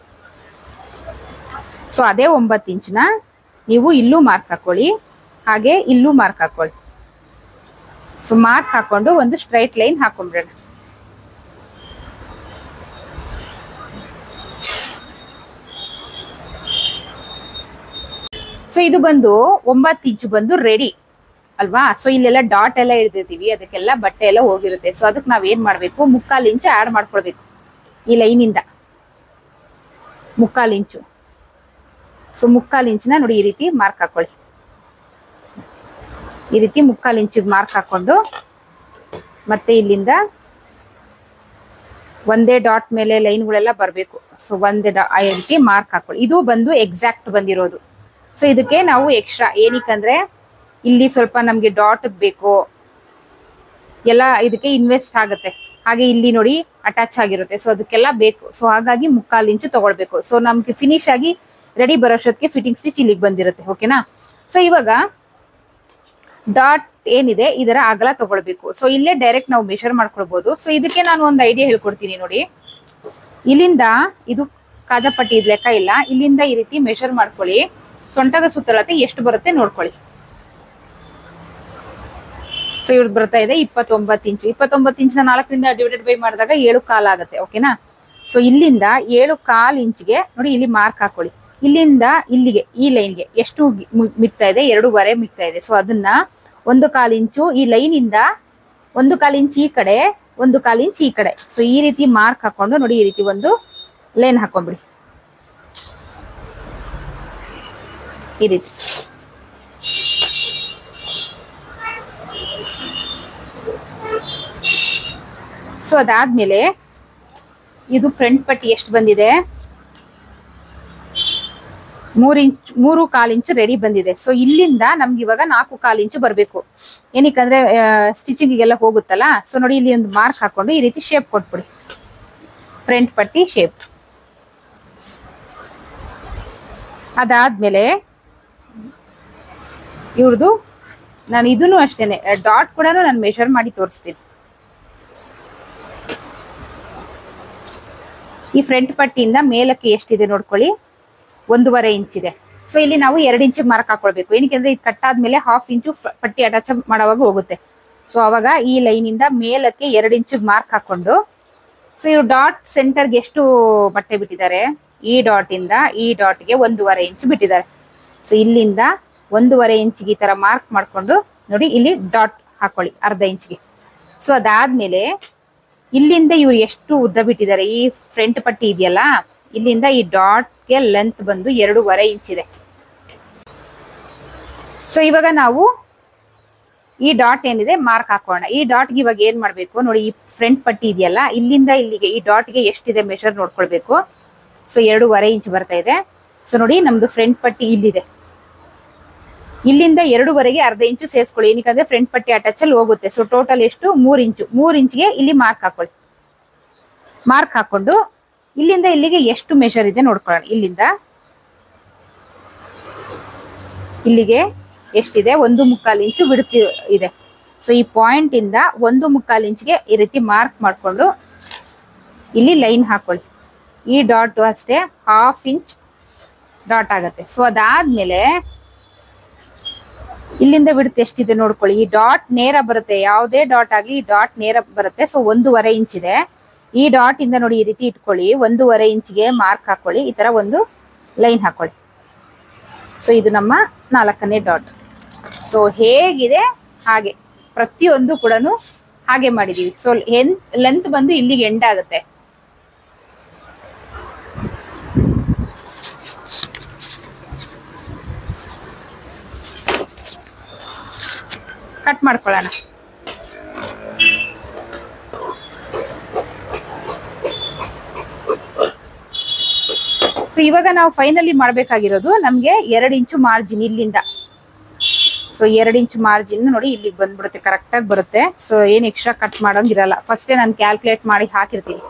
ಸೊ ಅದೇ ಒಂಬತ್ತು ಇಂಚ್ನ ನೀವು ಇಲ್ಲೂ ಮಾರ್ಕ್ ಹಾಕೊಳ್ಳಿ, ಹಾಗೆ ಇಲ್ಲೂ ಮಾರ್ಕ್ ಹಾಕೊಳ್ಳಿ. ಸೊ ಮಾರ್ಕ್ ಹಾಕೊಂಡು ಒಂದು ಸ್ಟ್ರೈಟ್ ಲೈನ್ ಹಾಕೊಂಡ್ಬಿಡೋಣ. ಸೊ ಇದು ಬಂದು ಒಂಬತ್ತು ಇಂಚು ಬಂದು ರೆಡಿ ಅಲ್ವಾ. ಸೊ ಇಲ್ಲೆಲ್ಲ ಡಾಟ್ ಎಲ್ಲ ಹಿಡಿದಿರ್ತೀವಿ, ಅದಕ್ಕೆಲ್ಲ ಬಟ್ಟೆ ಎಲ್ಲ ಹೋಗಿರುತ್ತೆ. ಸೊ ಅದಕ್ಕೆ ನಾವ್ ಏನ್ ಮಾಡ್ಬೇಕು, ಮುಕ್ಕಾಲು ಇಂಚು ಆಡ್ ಮಾಡ್ಕೊಳ್ಬೇಕು ಈ ಲೈನಿಂದ, ಮುಕ್ಕಾಲು ಇಂಚು. ಸೊ ಮುಕ್ಕಾಲು ಇಂಚಿನ ನೋಡಿ ಈ ರೀತಿ ಮಾರ್ಕ್ ಹಾಕೊಳ್ಳಿ. ಈ ರೀತಿ ಮುಕ್ಕಾಲು ಇಂಚಿಗೆ ಮಾರ್ಕ್ ಹಾಕೊಂಡು ಮತ್ತೆ ಇಲ್ಲಿಂದ ಒಂದೇ ಡಾಟ್ ಮೇಲೆ ಲೈನ್ಗಳೆಲ್ಲ ಬರಬೇಕು. ಸೊ ಒಂದೇ ಡಾ ಈ ರೀತಿ ಮಾರ್ಕ್ ಹಾಕೊಳ್ಳಿ. ಇದು ಬಂದು ಎಕ್ಸಾಕ್ಟ್ ಬಂದಿರೋದು. ಸೊ ಇದಕ್ಕೆ ನಾವು ಎಕ್ಸ್ಟ್ರಾ ಏನಕ್ಕಂದ್ರೆ ಇಲ್ಲಿ ಸ್ವಲ್ಪ ನಮ್ಗೆ ಡಾಟ್ ಬೇಕು, ಎಲ್ಲ ಇದಕ್ಕೆ ಇನ್ವೆಸ್ಟ್ ಆಗುತ್ತೆ. ಹಾಗೆ ಇಲ್ಲಿ ನೋಡಿ ಅಟ್ಯಾಚ್ ಆಗಿರುತ್ತೆ. ಸೊ ಅದಕ್ಕೆಲ್ಲ ಬೇಕು. ಸೊ ಹಾಗಾಗಿ ಮುಕ್ಕಾಲು ಇಂಚು ತಗೊಳ್ಬೇಕು. ಸೊ ನಮ್ಗೆ ಫಿನಿಶ್ ಆಗಿ ರೆಡಿ ಬರೋಷ್ಟೊತ್ತಿಗೆ ಫಿಟ್ಟಿಂಗ್ ಸ್ಟಿಚ್ ಇಲ್ಲಿಗೆ ಬಂದಿರುತ್ತೆ. ಓಕೆನಾ. ಸೊ ಇವಾಗ ಡಾಟ್ ಏನಿದೆ ಇದರ ಅಗಲ ತಗೊಳ್ಬೇಕು. ಸೊ ಇಲ್ಲೇ ಡೈರೆಕ್ಟ್ ನಾವು ಮೆಷರ್ ಮಾಡ್ಕೊಳ್ಬಹುದು. ಸೊ ಇದಕ್ಕೆ ನಾನು ಒಂದು ಐಡಿಯಾ ಹೇಳ್ಕೊಡ್ತೀನಿ ನೋಡಿ. ಇಲ್ಲಿಂದ ಇದು ಕಾಜಾಪಟ್ಟಿ ಇದ್ ಲೆಕ್ಕ ಇಲ್ಲ, ಇಲ್ಲಿಂದ ಈ ರೀತಿ ಮೆಷರ್ ಮಾಡ್ಕೊಳ್ಳಿ. ಸೊಂಟದ ಸುತ್ತಳತೆ ಎಷ್ಟು ಬರುತ್ತೆ ನೋಡ್ಕೊಳ್ಳಿ. ಸೊ ಇವ್ರದ್ದು ಬರ್ತಾ ಇದೆ ಇಪ್ಪತ್ತೊಂಬತ್ತು ಇಂಚು. ಇಪ್ಪತ್ತೊಂಬತ್ತು ಇಂಚಿನ ನಾಲ್ಕರಿಂದ ಡಿವೈಡೆಡ್ ಬೈ ಮಾಡಿದಾಗ ಏಳು ಕಾಲ್ ಆಗುತ್ತೆ. ಓಕೆನಾ. ಸೊ ಇಲ್ಲಿಂದ ಏಳು ಕಾಲ್ ಇಂಚ್ಗೆ ನೋಡಿ ಇಲ್ಲಿ ಮಾರ್ಕ್ ಹಾಕೊಳ್ಳಿ. ಇಲ್ಲಿಂದ ಇಲ್ಲಿಗೆ ಈ ಲೈನ್ಗೆ ಎಷ್ಟು ಮಿಗ್ತಾ ಇದೆ, ಎರಡೂವರೆ ಮಿಗ್ತಾ ಇದೆ. ಸೊ ಅದನ್ನ ಒಂದು ಕಾಲ್ ಇಂಚು ಈ ಲೈನ್ ಇಂದ ಒಂದು ಕಾಲ್ ಇಂಚ್ ಈ ಕಡೆ, ಒಂದು ಕಾಲ್ ಇಂಚ್ ಈ ಕಡೆ. ಸೊ ಈ ರೀತಿ ಮಾರ್ಕ್ ಹಾಕೊಂಡು ನೋಡಿ ಈ ರೀತಿ ಒಂದು ಲೈನ್ ಹಾಕೊಂಡ್ಬಿಡಿ ಈ ರೀತಿ. ಸೊ ಅದಾದ್ಮೇಲೆ ಇದು ಫ್ರಂಟ್ ಪಟ್ಟಿ ಎಷ್ಟು ಬಂದಿದೆ, ಮೂರ್ ಇಂಚ್ ಮೂರು ಕಾಲ್ ಇಂಚು ರೆಡಿ ಬಂದಿದೆ. ಸೊ ಇಲ್ಲಿಂದ ನಮ್ಗೆ ಇವಾಗ ನಾಲ್ಕು ಕಾಲ್ ಇಂಚು ಬರ್ಬೇಕು. ಏನಕ್ಕಂದ್ರೆ ಸ್ಟಿಚಿಂಗಿಗೆಲ್ಲ ಹೋಗುತ್ತಲ್ಲ. ಸೊ ನೋಡಿ ಇಲ್ಲಿ ಒಂದು ಮಾರ್ಕ್ ಹಾಕೊಂಡು ಈ ರೀತಿ ಶೇಪ್ ಕೊಟ್ಬಿಡಿ, ಫ್ರಂಟ್ ಪಟ್ಟಿ ಶೇಪ್. ಅದಾದ್ಮೇಲೆ ಇವ್ರದ್ದು ನಾನು ಇದನ್ನು ಅಷ್ಟೇನೆ ಡಾಟ್ ಕೂಡ ನಾನು ಮೆಷರ್ ಮಾಡಿ ತೋರಿಸ್ತೀನಿ. ಈ ಫ್ರಂಟ್ ಪಟ್ಟಿಯಿಂದ ಮೇಲಕ್ಕೆ ಎಷ್ಟಿದೆ ನೋಡ್ಕೊಳ್ಳಿ, ಒಂದೂವರೆ ಇಂಚ್ ಇದೆ. ಸೊ ಇಲ್ಲಿ ನಾವು ಎರಡು ಇಂಚ್ ಮಾರ್ಕ್ ಹಾಕೊಳ್ಬೇಕು. ಏನಕ್ಕೆ ಅಂದ್ರೆ ಇದು ಕಟ್ ಆದ್ಮೇಲೆ ಹಾಫ್ ಇಂಚು ಪಟ್ಟಿ ಅಟ್ಯಾಚ್ ಮಾಡೋವಾಗ ಹೋಗುತ್ತೆ. ಸೊ ಅವಾಗ ಈ ಲೈನ್ ಇಂದ ಮೇಲಕ್ಕೆ ಎರಡು ಇಂಚ್ ಮಾರ್ಕ್ ಹಾಕೊಂಡು, ಸೊ ಇವು ಡಾಟ್ ಸೆಂಟರ್ಗೆ ಎಷ್ಟು ಬಟ್ಟೆ ಬಿಟ್ಟಿದ್ದಾರೆ, ಈ ಡಾಟ್ ಇಂದ ಈ ಡಾಟ್ಗೆ ಒಂದೂವರೆ ಇಂಚ್ ಬಿಟ್ಟಿದ್ದಾರೆ. ಸೊ ಇಲ್ಲಿಂದ ಒಂದೂವರೆ ಇಂಚ್ಗೆ ಈ ತರ ಮಾರ್ಕ್ ಮಾಡ್ಕೊಂಡು ನೋಡಿ ಇಲ್ಲಿ ಡಾಟ್ ಹಾಕೊಳ್ಳಿ ಅರ್ಧ ಇಂಚ್ಗೆ. ಸೊ ಅದಾದ್ಮೇಲೆ ಇಲ್ಲಿಂದ ಇವ್ರು ಎಷ್ಟು ಉದ್ದ ಬಿಟ್ಟಿದ್ದಾರೆ, ಈ ಫ್ರಂಟ್ ಪಟ್ಟಿ ಇದೆಯಲ್ಲ, ಇಲ್ಲಿಂದ ಈ ಡಾಟ್ಗೆ ಲೆಂತ್ ಬಂದು ಎರಡೂವರೆ ಇಂಚ್ ಇದೆ. ಸೊ ಇವಾಗ ನಾವು ಈ ಡಾಟ್ ಏನಿದೆ ಮಾರ್ಕ್ ಹಾಕೋಣ. ಈ ಡಾಟ್ಗೆ ಇವಾಗ ಏನ್ ಮಾಡ್ಬೇಕು ನೋಡಿ, ಈ ಫ್ರಂಟ್ ಪಟ್ಟಿ ಇದೆಯಲ್ಲ, ಇಲ್ಲಿಂದ ಇಲ್ಲಿಗೆ ಈ ಡಾಟ್ಗೆ ಎಷ್ಟಿದೆ ಮೆಷರ್ ನೋಡ್ಕೊಳ್ಬೇಕು. ಸೊ ಎರಡೂವರೆ ಇಂಚ್ ಬರ್ತಾ ಇದೆ. ಸೊ ನೋಡಿ ನಮ್ದು ಫ್ರಂಟ್ ಪಟ್ಟಿ ಇಲ್ಲಿದೆ, ಇಲ್ಲಿಂದ ಎರಡೂವರೆಗೆ ಅರ್ಧ ಇಂಚು ಸೇರಿಸ್ಕೊಳ್ಳಿ. ಏನಕ್ಕಂದ್ರೆ ಫ್ರಂಟ್ ಪಟ್ಟಿ ಅಟ್ಯಾಚ್ ಅಲ್ಲಿ ಹೋಗುತ್ತೆ. ಸೊ ಟೋಟಲ್ ಎಷ್ಟು ಮೂರ್ ಇಂಚು, ಮೂರ್ ಇಂಚ್ಗೆ ಇಲ್ಲಿ ಮಾರ್ಕ್ ಹಾಕೊಳ್ಳಿ. ಮಾರ್ಕ್ ಹಾಕೊಂಡು ಇಲ್ಲಿಂದ ಇಲ್ಲಿಗೆ ಎಷ್ಟು ಮೆಷರ್ ಇದೆ ನೋಡ್ಕೊಳ್ಳೋಣ. ಇಲ್ಲಿಂದ ಇಲ್ಲಿಗೆ ಎಷ್ಟಿದೆ, ಒಂದು ಮುಕ್ಕಾಲು ಇಂಚು ಬಿಡ್ತಿ ಇದೆ. ಸೊ ಈ ಪಾಯಿಂಟ್ ಇಂದ ಒಂದು ಮುಕ್ಕಾಲು ಇಂಚ್ಗೆ ಈ ರೀತಿ ಮಾರ್ಕ್ ಮಾಡ್ಕೊಂಡು ಇಲ್ಲಿ ಲೈನ್ ಹಾಕೊಳ್ಳಿ. ಈ ಡಾಟ್ ಅಷ್ಟೇ ಹಾಫ್ ಇಂಚ್ ಡಾಟ್ ಆಗತ್ತೆ. ಸೊ ಅದಾದ್ಮೇಲೆ ಇಲ್ಲಿಂದ ಬಿಡುತ್ತೆ ಎಷ್ಟಿದೆ ನೋಡ್ಕೊಳ್ಳಿ. ಈ ಡಾಟ್ ನೇರ ಬರುತ್ತೆ, ಯಾವುದೇ ಡಾಟ್ ಆಗ್ಲಿ ಈ ಡಾಟ್ ನೇರ ಬರುತ್ತೆ. ಸೊ ಒಂದೂವರೆ ಇಂಚ್ ಇದೆ. ಈ ಡಾಟ್ ಇಂದ ನೋಡಿ ಈ ರೀತಿ ಇಟ್ಕೊಳ್ಳಿ, ಒಂದೂವರೆ ಇಂಚ್ಗೆ ಮಾರ್ಕ್ ಹಾಕೊಳ್ಳಿ, ಈ ತರ ಒಂದು ಲೈನ್ ಹಾಕೊಳ್ಳಿ. ಸೊ ಇದು ನಮ್ಮ ನಾಲ್ಕನೇ ಡಾಟ್. ಸೊ ಹೇಗಿದೆ ಹಾಗೆ ಪ್ರತಿಯೊಂದು ಕೂಡ ಹಾಗೆ ಮಾಡಿದೀವಿ. ಸೊ ಲೆಂತ್ ಬಂದು ಇಲ್ಲಿಗೆ ಎಂಡ್ ಆಗುತ್ತೆ. ಕಟ್ ಮಾಡ್ಕೊಳ್ಳೋಣ. ಸೊ ಇವಾಗ ನಾವು ಫೈನಲಿ ಮಾಡ್ಬೇಕಾಗಿರೋದು ನಮ್ಗೆ ಎರಡು ಇಂಚು ಮಾರ್ಜಿನ್ ಇಲ್ಲಿಂದ. ಸೊ ಎರಡು ಇಂಚು ಮಾರ್ಜಿನ್ ನೋಡಿ ಇಲ್ಲಿಗೆ ಬಂದ್ಬಿಡುತ್ತೆ, ಕರೆಕ್ಟ್ ಆಗಿ ಬರುತ್ತೆ. ಸೊ ಏನ್ ಎಕ್ಸ್ಟ್ರಾ ಕಟ್ ಮಾಡೋಂಗಿರಲ್ಲ, ಫಸ್ಟೇ ನಾನು ಕ್ಯಾಲ್ಕುಲೇಟ್ ಮಾಡಿ ಹಾಕಿರ್ತೀನಿ.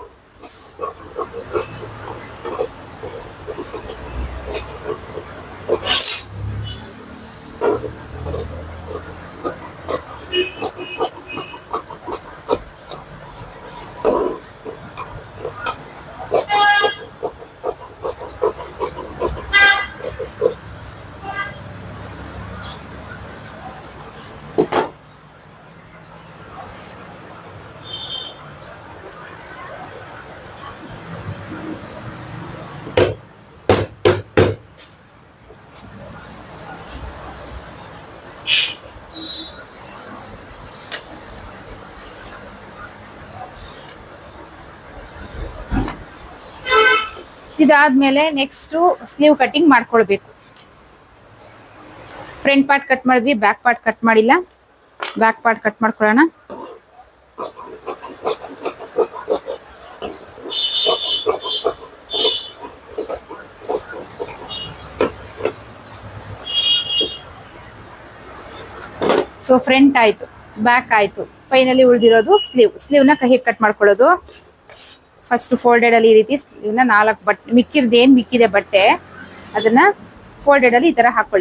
ಇದಾದ್ಮೇಲೆ ನೆಕ್ಸ್ಟ್ ಸ್ಲೀವ್ ಕಟಿಂಗ್ ಮಾಡ್ಕೊಳ್ಬೇಕು. ಫ್ರಂಟ್ ಪಾರ್ಟ್ ಕಟ್ ಮಾಡಿದ್ವಿ, ಬ್ಯಾಕ್ ಪಾರ್ಟ್ ಕಟ್ ಮಾಡಿಲ್ಲ. ಬ್ಯಾಕ್ ಪಾರ್ಟ್ ಕಟ್ ಮಾಡ್ಕೊಳ್ಳೋಣ. ಸೊ ಫ್ರಂಟ್ ಆಯ್ತು, ಬ್ಯಾಕ್ ಆಯ್ತು, ಫೈನಲಿ ಉಳಿದಿರೋದು ಸ್ಲೀವ್. ಸ್ಲೀವ್ ನ ಹೇಗೆ ಕಟ್ ಮಾಡ್ಕೊಳ್ಳೋದು, ಫಸ್ಟ್ ಫೋಲ್ಡೆಡ್ ಅಲ್ಲಿ ಈ ರೀತಿ ಸ್ಲೀವ್ನ ನಾಲ್ಕು ಬಟ್ಟೆ ಮಿಕ್ಕಿರ್ದು ಏನ್ ಮಿಕ್ಕಿದೆ ಬಟ್ಟೆ ಅದನ್ನ ಫೋಲ್ಡೆಡ್ ಅಲ್ಲಿ ಈ ತರ ಹಾಕೊಳ್ಳಿ.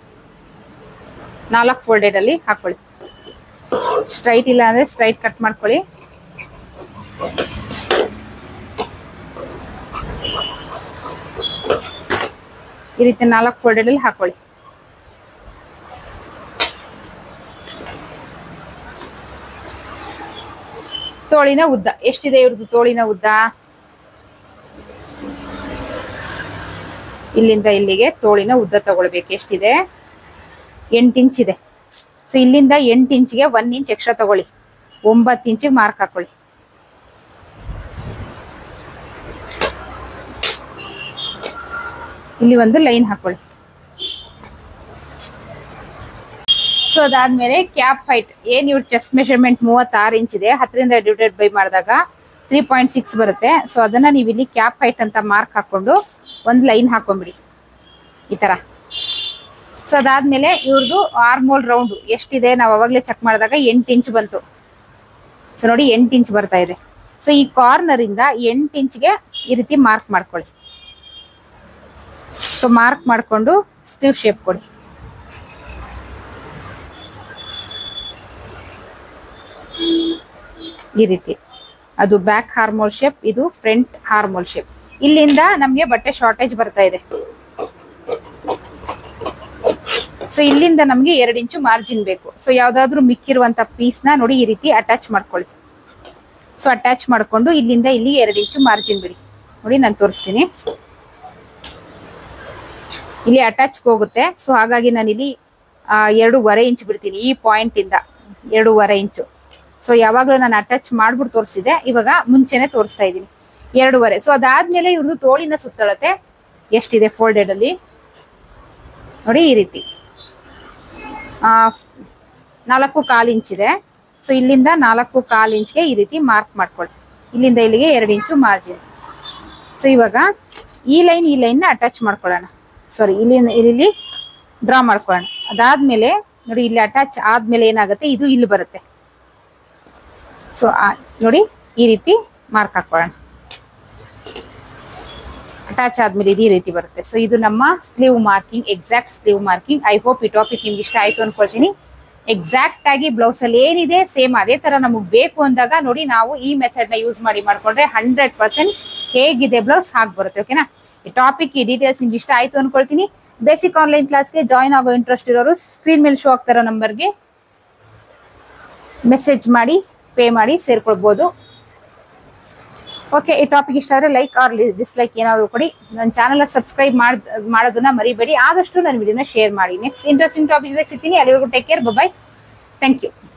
ನಾಲ್ಕು ಫೋಲ್ಡೆಡ್ ಅಲ್ಲಿ ಹಾಕೊಳ್ಳಿ. ಸ್ಟ್ರೈಟ್ ಇಲ್ಲ ಅಂದ್ರೆ ಸ್ಟ್ರೈಟ್ ಕಟ್ ಮಾಡ್ಕೊಳ್ಳಿ. ಈ ರೀತಿ ನಾಲ್ಕು ಫೋಲ್ಡೆಡ್ ಅಲ್ಲಿ ಹಾಕೊಳ್ಳಿ. ತೋಳಿನ ಉದ್ದ ಎಷ್ಟಿದೆ ಇವ್ರದ್ದು, ತೋಳಿನ ಉದ್ದ ಇಲ್ಲಿಂದ ಇಲ್ಲಿಗೆ ತೋಳಿನ ಉದ್ದ ತಗೊಳ್ಬೇಕು. ಎಷ್ಟಿದೆ, ಎಂಟು ಇಂಚ್ ಇದೆ. ಸೊ ಇಲ್ಲಿಂದ ಎಂಟು ಇಂಚ್ಗೆ ಒನ್ ಇಂಚ್ ಎಕ್ಸ್ಟ್ರಾ ತಗೊಳ್ಳಿ, ಒಂಬತ್ತು ಇಂಚಿಗೆ ಮಾರ್ಕ್ ಹಾಕೊಳ್ಳಿ. ಇಲ್ಲಿ ಒಂದು ಲೈನ್ ಹಾಕೊಳ್ಳಿ. ಸೊ ಅದಾದ್ಮೇಲೆ ಕ್ಯಾಪ್ ಹೈಟ್ ಏನ್ ಇವ್ರ ಚೆಸ್ಟ್ ಮೆಷರ್ಮೆಂಟ್ ಮೂವತ್ತಾರು ಇಂಚ್ ಇದೆ, ಹತ್ತರಿಂದ ಡಿವೈಡೆಡ್ ಬೈ ಮಾಡಿದಾಗ ತ್ರೀ ಪಾಯಿಂಟ್ ಸಿಕ್ಸ್ ಬರುತ್ತೆ. ಸೊ ಅದನ್ನ ನೀವು ಇಲ್ಲಿ ಕ್ಯಾಪ್ ಹೈಟ್ ಅಂತ ಮಾರ್ಕ್ ಹಾಕೊಂಡು ಒಂದು ಲೈನ್ ಹಾಕೊಂಡ್ಬಿಡಿ ಈ ತರ. ಸೊ ಅದಾದ್ಮೇಲೆ ಇವ್ರದ್ದು ಆರ್ಮೋಲ್ ರೌಂಡ್ ಎಷ್ಟಿದೆ, ನಾವು ಅವಾಗಲೇ ಚೆಕ್ ಮಾಡಿದಾಗ ಎಂಟು ಇಂಚ್ ಬಂತು. ಸೊ ನೋಡಿ ಎಂಟು ಇಂಚ್ ಬರ್ತಾ ಇದೆ. ಸೊ ಈ ಕಾರ್ನರ್ ಇಂದ ಎಂಟು ಇಂಚ್ಗೆ ಈ ರೀತಿ ಮಾರ್ಕ್ ಮಾಡ್ಕೊಳ್ಳಿ. ಸೊ ಮಾರ್ಕ್ ಮಾಡ್ಕೊಂಡು ಸ್ಲೀವ್ ಶೇಪ್ ಕೊಡಿ. ಈ ರೀತಿ ಅದು ಬ್ಯಾಕ್ ಹಾರ್ಮೋಲ್ ಶೇಪ್, ಇದು ಫ್ರಂಟ್ ಹಾರ್ಮೋಲ್ ಶೇಪ್. ಇಲ್ಲಿಂದ ನಮ್ಗೆ ಬಟ್ಟೆ ಶಾರ್ಟೇಜ್ ಬರ್ತಾ ಇದೆ. ಸೊ ಇಲ್ಲಿಂದ ನಮ್ಗೆ ಎರಡು ಇಂಚು ಮಾರ್ಜಿನ್ ಬೇಕು. ಸೊ ಯಾವ್ದಾದ್ರು ಮಿಕ್ಕಿರುವಂತ ಪೀಸ್ ನ ನೋಡಿ ಈ ರೀತಿ ಅಟ್ಯಾಚ್ ಮಾಡ್ಕೊಳ್ಳಿ. ಸೊ ಅಟ್ಯಾಚ್ ಮಾಡ್ಕೊಂಡು ಇಲ್ಲಿಂದ ಇಲ್ಲಿ ಎರಡು ಇಂಚು ಮಾರ್ಜಿನ್ ಬಿಡಿ. ನೋಡಿ ನಾನು ತೋರಿಸ್ತೀನಿ, ಇಲ್ಲಿ ಅಟ್ಯಾಚ್ ಹೋಗುತ್ತೆ. ಸೊ ಹಾಗಾಗಿ ನಾನು ಇಲ್ಲಿ ಎರಡೂವರೆ ಇಂಚ್ ಬಿಡ್ತೀನಿ. ಈ ಪಾಯಿಂಟ್ ಇಂದ ಎರಡೂವರೆ ಇಂಚು. ಸೊ ಯಾವಾಗಲೂ ನಾನು ಅಟ್ಯಾಚ್ ಮಾಡ್ಬಿಟ್ಟು ತೋರಿಸಿದೆ, ಇವಾಗ ಮುಂಚೆನೆ ತೋರಿಸ್ತಾ ಇದ್ದೀನಿ ಎರಡೂವರೆ. ಸೊ ಅದಾದ್ಮೇಲೆ ಇವ್ರದ್ದು ತೋಳಿನ ಸುತ್ತಳತೆ ಎಷ್ಟಿದೆ ಫೋಲ್ಡೆಡ್ ಅಲ್ಲಿ ನೋಡಿ ಈ ರೀತಿ ಆ ನಾಲ್ಕು ಕಾಲು ಇಂಚ್ ಇದೆ. ಸೊ ಇಲ್ಲಿಂದ ನಾಲ್ಕು ಕಾಲು ಇಂಚ್ಗೆ ಈ ರೀತಿ ಮಾರ್ಕ್ ಮಾಡ್ಕೊಳ್ಳಿ. ಇಲ್ಲಿಂದ ಇಲ್ಲಿಗೆ ಎರಡು ಇಂಚು ಮಾರ್ಜಿನ್. ಸೊ ಇವಾಗ ಈ ಲೈನ್ ಈ ಲೈನ್ ನ ಅಟ್ಯಾಚ್ ಮಾಡ್ಕೊಳ್ಳೋಣ. ಸಾರಿ, ಇಲ್ಲಿ ಇಲ್ಲಿ ಡ್ರಾ ಮಾಡ್ಕೊಳ್ಳೋಣ. ಅದಾದ್ಮೇಲೆ ನೋಡಿ ಇಲ್ಲಿ ಅಟ್ಯಾಚ್ ಆದ್ಮೇಲೆ ಏನಾಗುತ್ತೆ, ಇದು ಇಲ್ಲಿ ಬರುತ್ತೆ. ಸೊ ನೋಡಿ ಈ ರೀತಿ ಮಾರ್ಕ್ ಹಾಕೊಳ್ಳೋಣ. ಅಟ್ಯಾಚ್ ಆದ್ಮೇಲೆ ಇದು ಈ ರೀತಿ ಬರುತ್ತೆ. ಸೊ ಇದು ನಮ್ಮ sleeve marking, exact sleeve marking. I hope ಈ ಟಾಪಿಕ್ ನಿಮ್ಗೆ ಇಷ್ಟ ಆಯ್ತು ಅನ್ಕೊಳ್ತೀನಿ. ಎಕ್ಸಾಕ್ಟ್ ಆಗಿ ಬ್ಲೌಸ್ ಅಲ್ಲಿ ಏನಿದೆ ಸೇಮ್ ಅದೇ ತರ ನಮಗ್ ಬೇಕು ಅಂದಾಗ ನೋಡಿ ನಾವು ಈ ಮೆಥಡ್ ನ ಯೂಸ್ ಮಾಡಿ ಮಾಡ್ಕೊಂಡ್ರೆ ಹಂಡ್ರೆಡ್ ಪರ್ಸೆಂಟ್ ಹೇಗಿದೆ ಬ್ಲೌಸ್ ಹಾಗೆ ಬರುತ್ತೆ. ಓಕೆನಾ? ಈ ಟಾಪಿಕ್ ಈ ಡೀಟೇಲ್ಸ್ ನಿಮ್ಗೆ ಇಷ್ಟ ಆಯ್ತು ಅನ್ಕೊಳ್ತೀನಿ. ಬೇಸಿಕ್ ಆನ್ಲೈನ್ ಕ್ಲಾಸ್ಗೆ ಜಾಯಿನ್ ಆಗೋ ಇಂಟ್ರೆಸ್ಟ್ ಇರೋರು ಸ್ಕ್ರೀನ್ ಮೇಲೆ ಶೋ ಆಗ್ತಿರೋ ನಂಬರ್ಗೆ ಮೆಸೇಜ್ ಮಾಡಿ ಪೇ ಮಾಡಿ ಸೇರ್ಕೊಳ್ಬಹುದು. ಓಕೆ, ಈ ಟಾಪಿಕ್ ಇಷ್ಟ ಆದರೆ ಲೈಕ್ ಆರ್ ಡಿಸ್ಲೈಕ್ ಏನಾದ್ರು ಕೊಡಿ. ನನ್ನ ಚಾನಲ್ ಸಬ್ಸ್ಕ್ರೈಬ್ ಮಾಡೋದನ್ನ ಮರಿಬೇಡಿ. ಆದಷ್ಟು ನನ್ನ ವಿಡಿಯೋನ ಶೇರ್ ಮಾಡಿ. ನೆಕ್ಸ್ಟ್ ಇಂಟ್ರೆಸ್ಟಿಂಗ್ ಟಾಪಿಕ್ ಸಿಗ್ತೀನಿ. ಅಲ್ಲಿವರೆಗೂ take care, bye, thank you.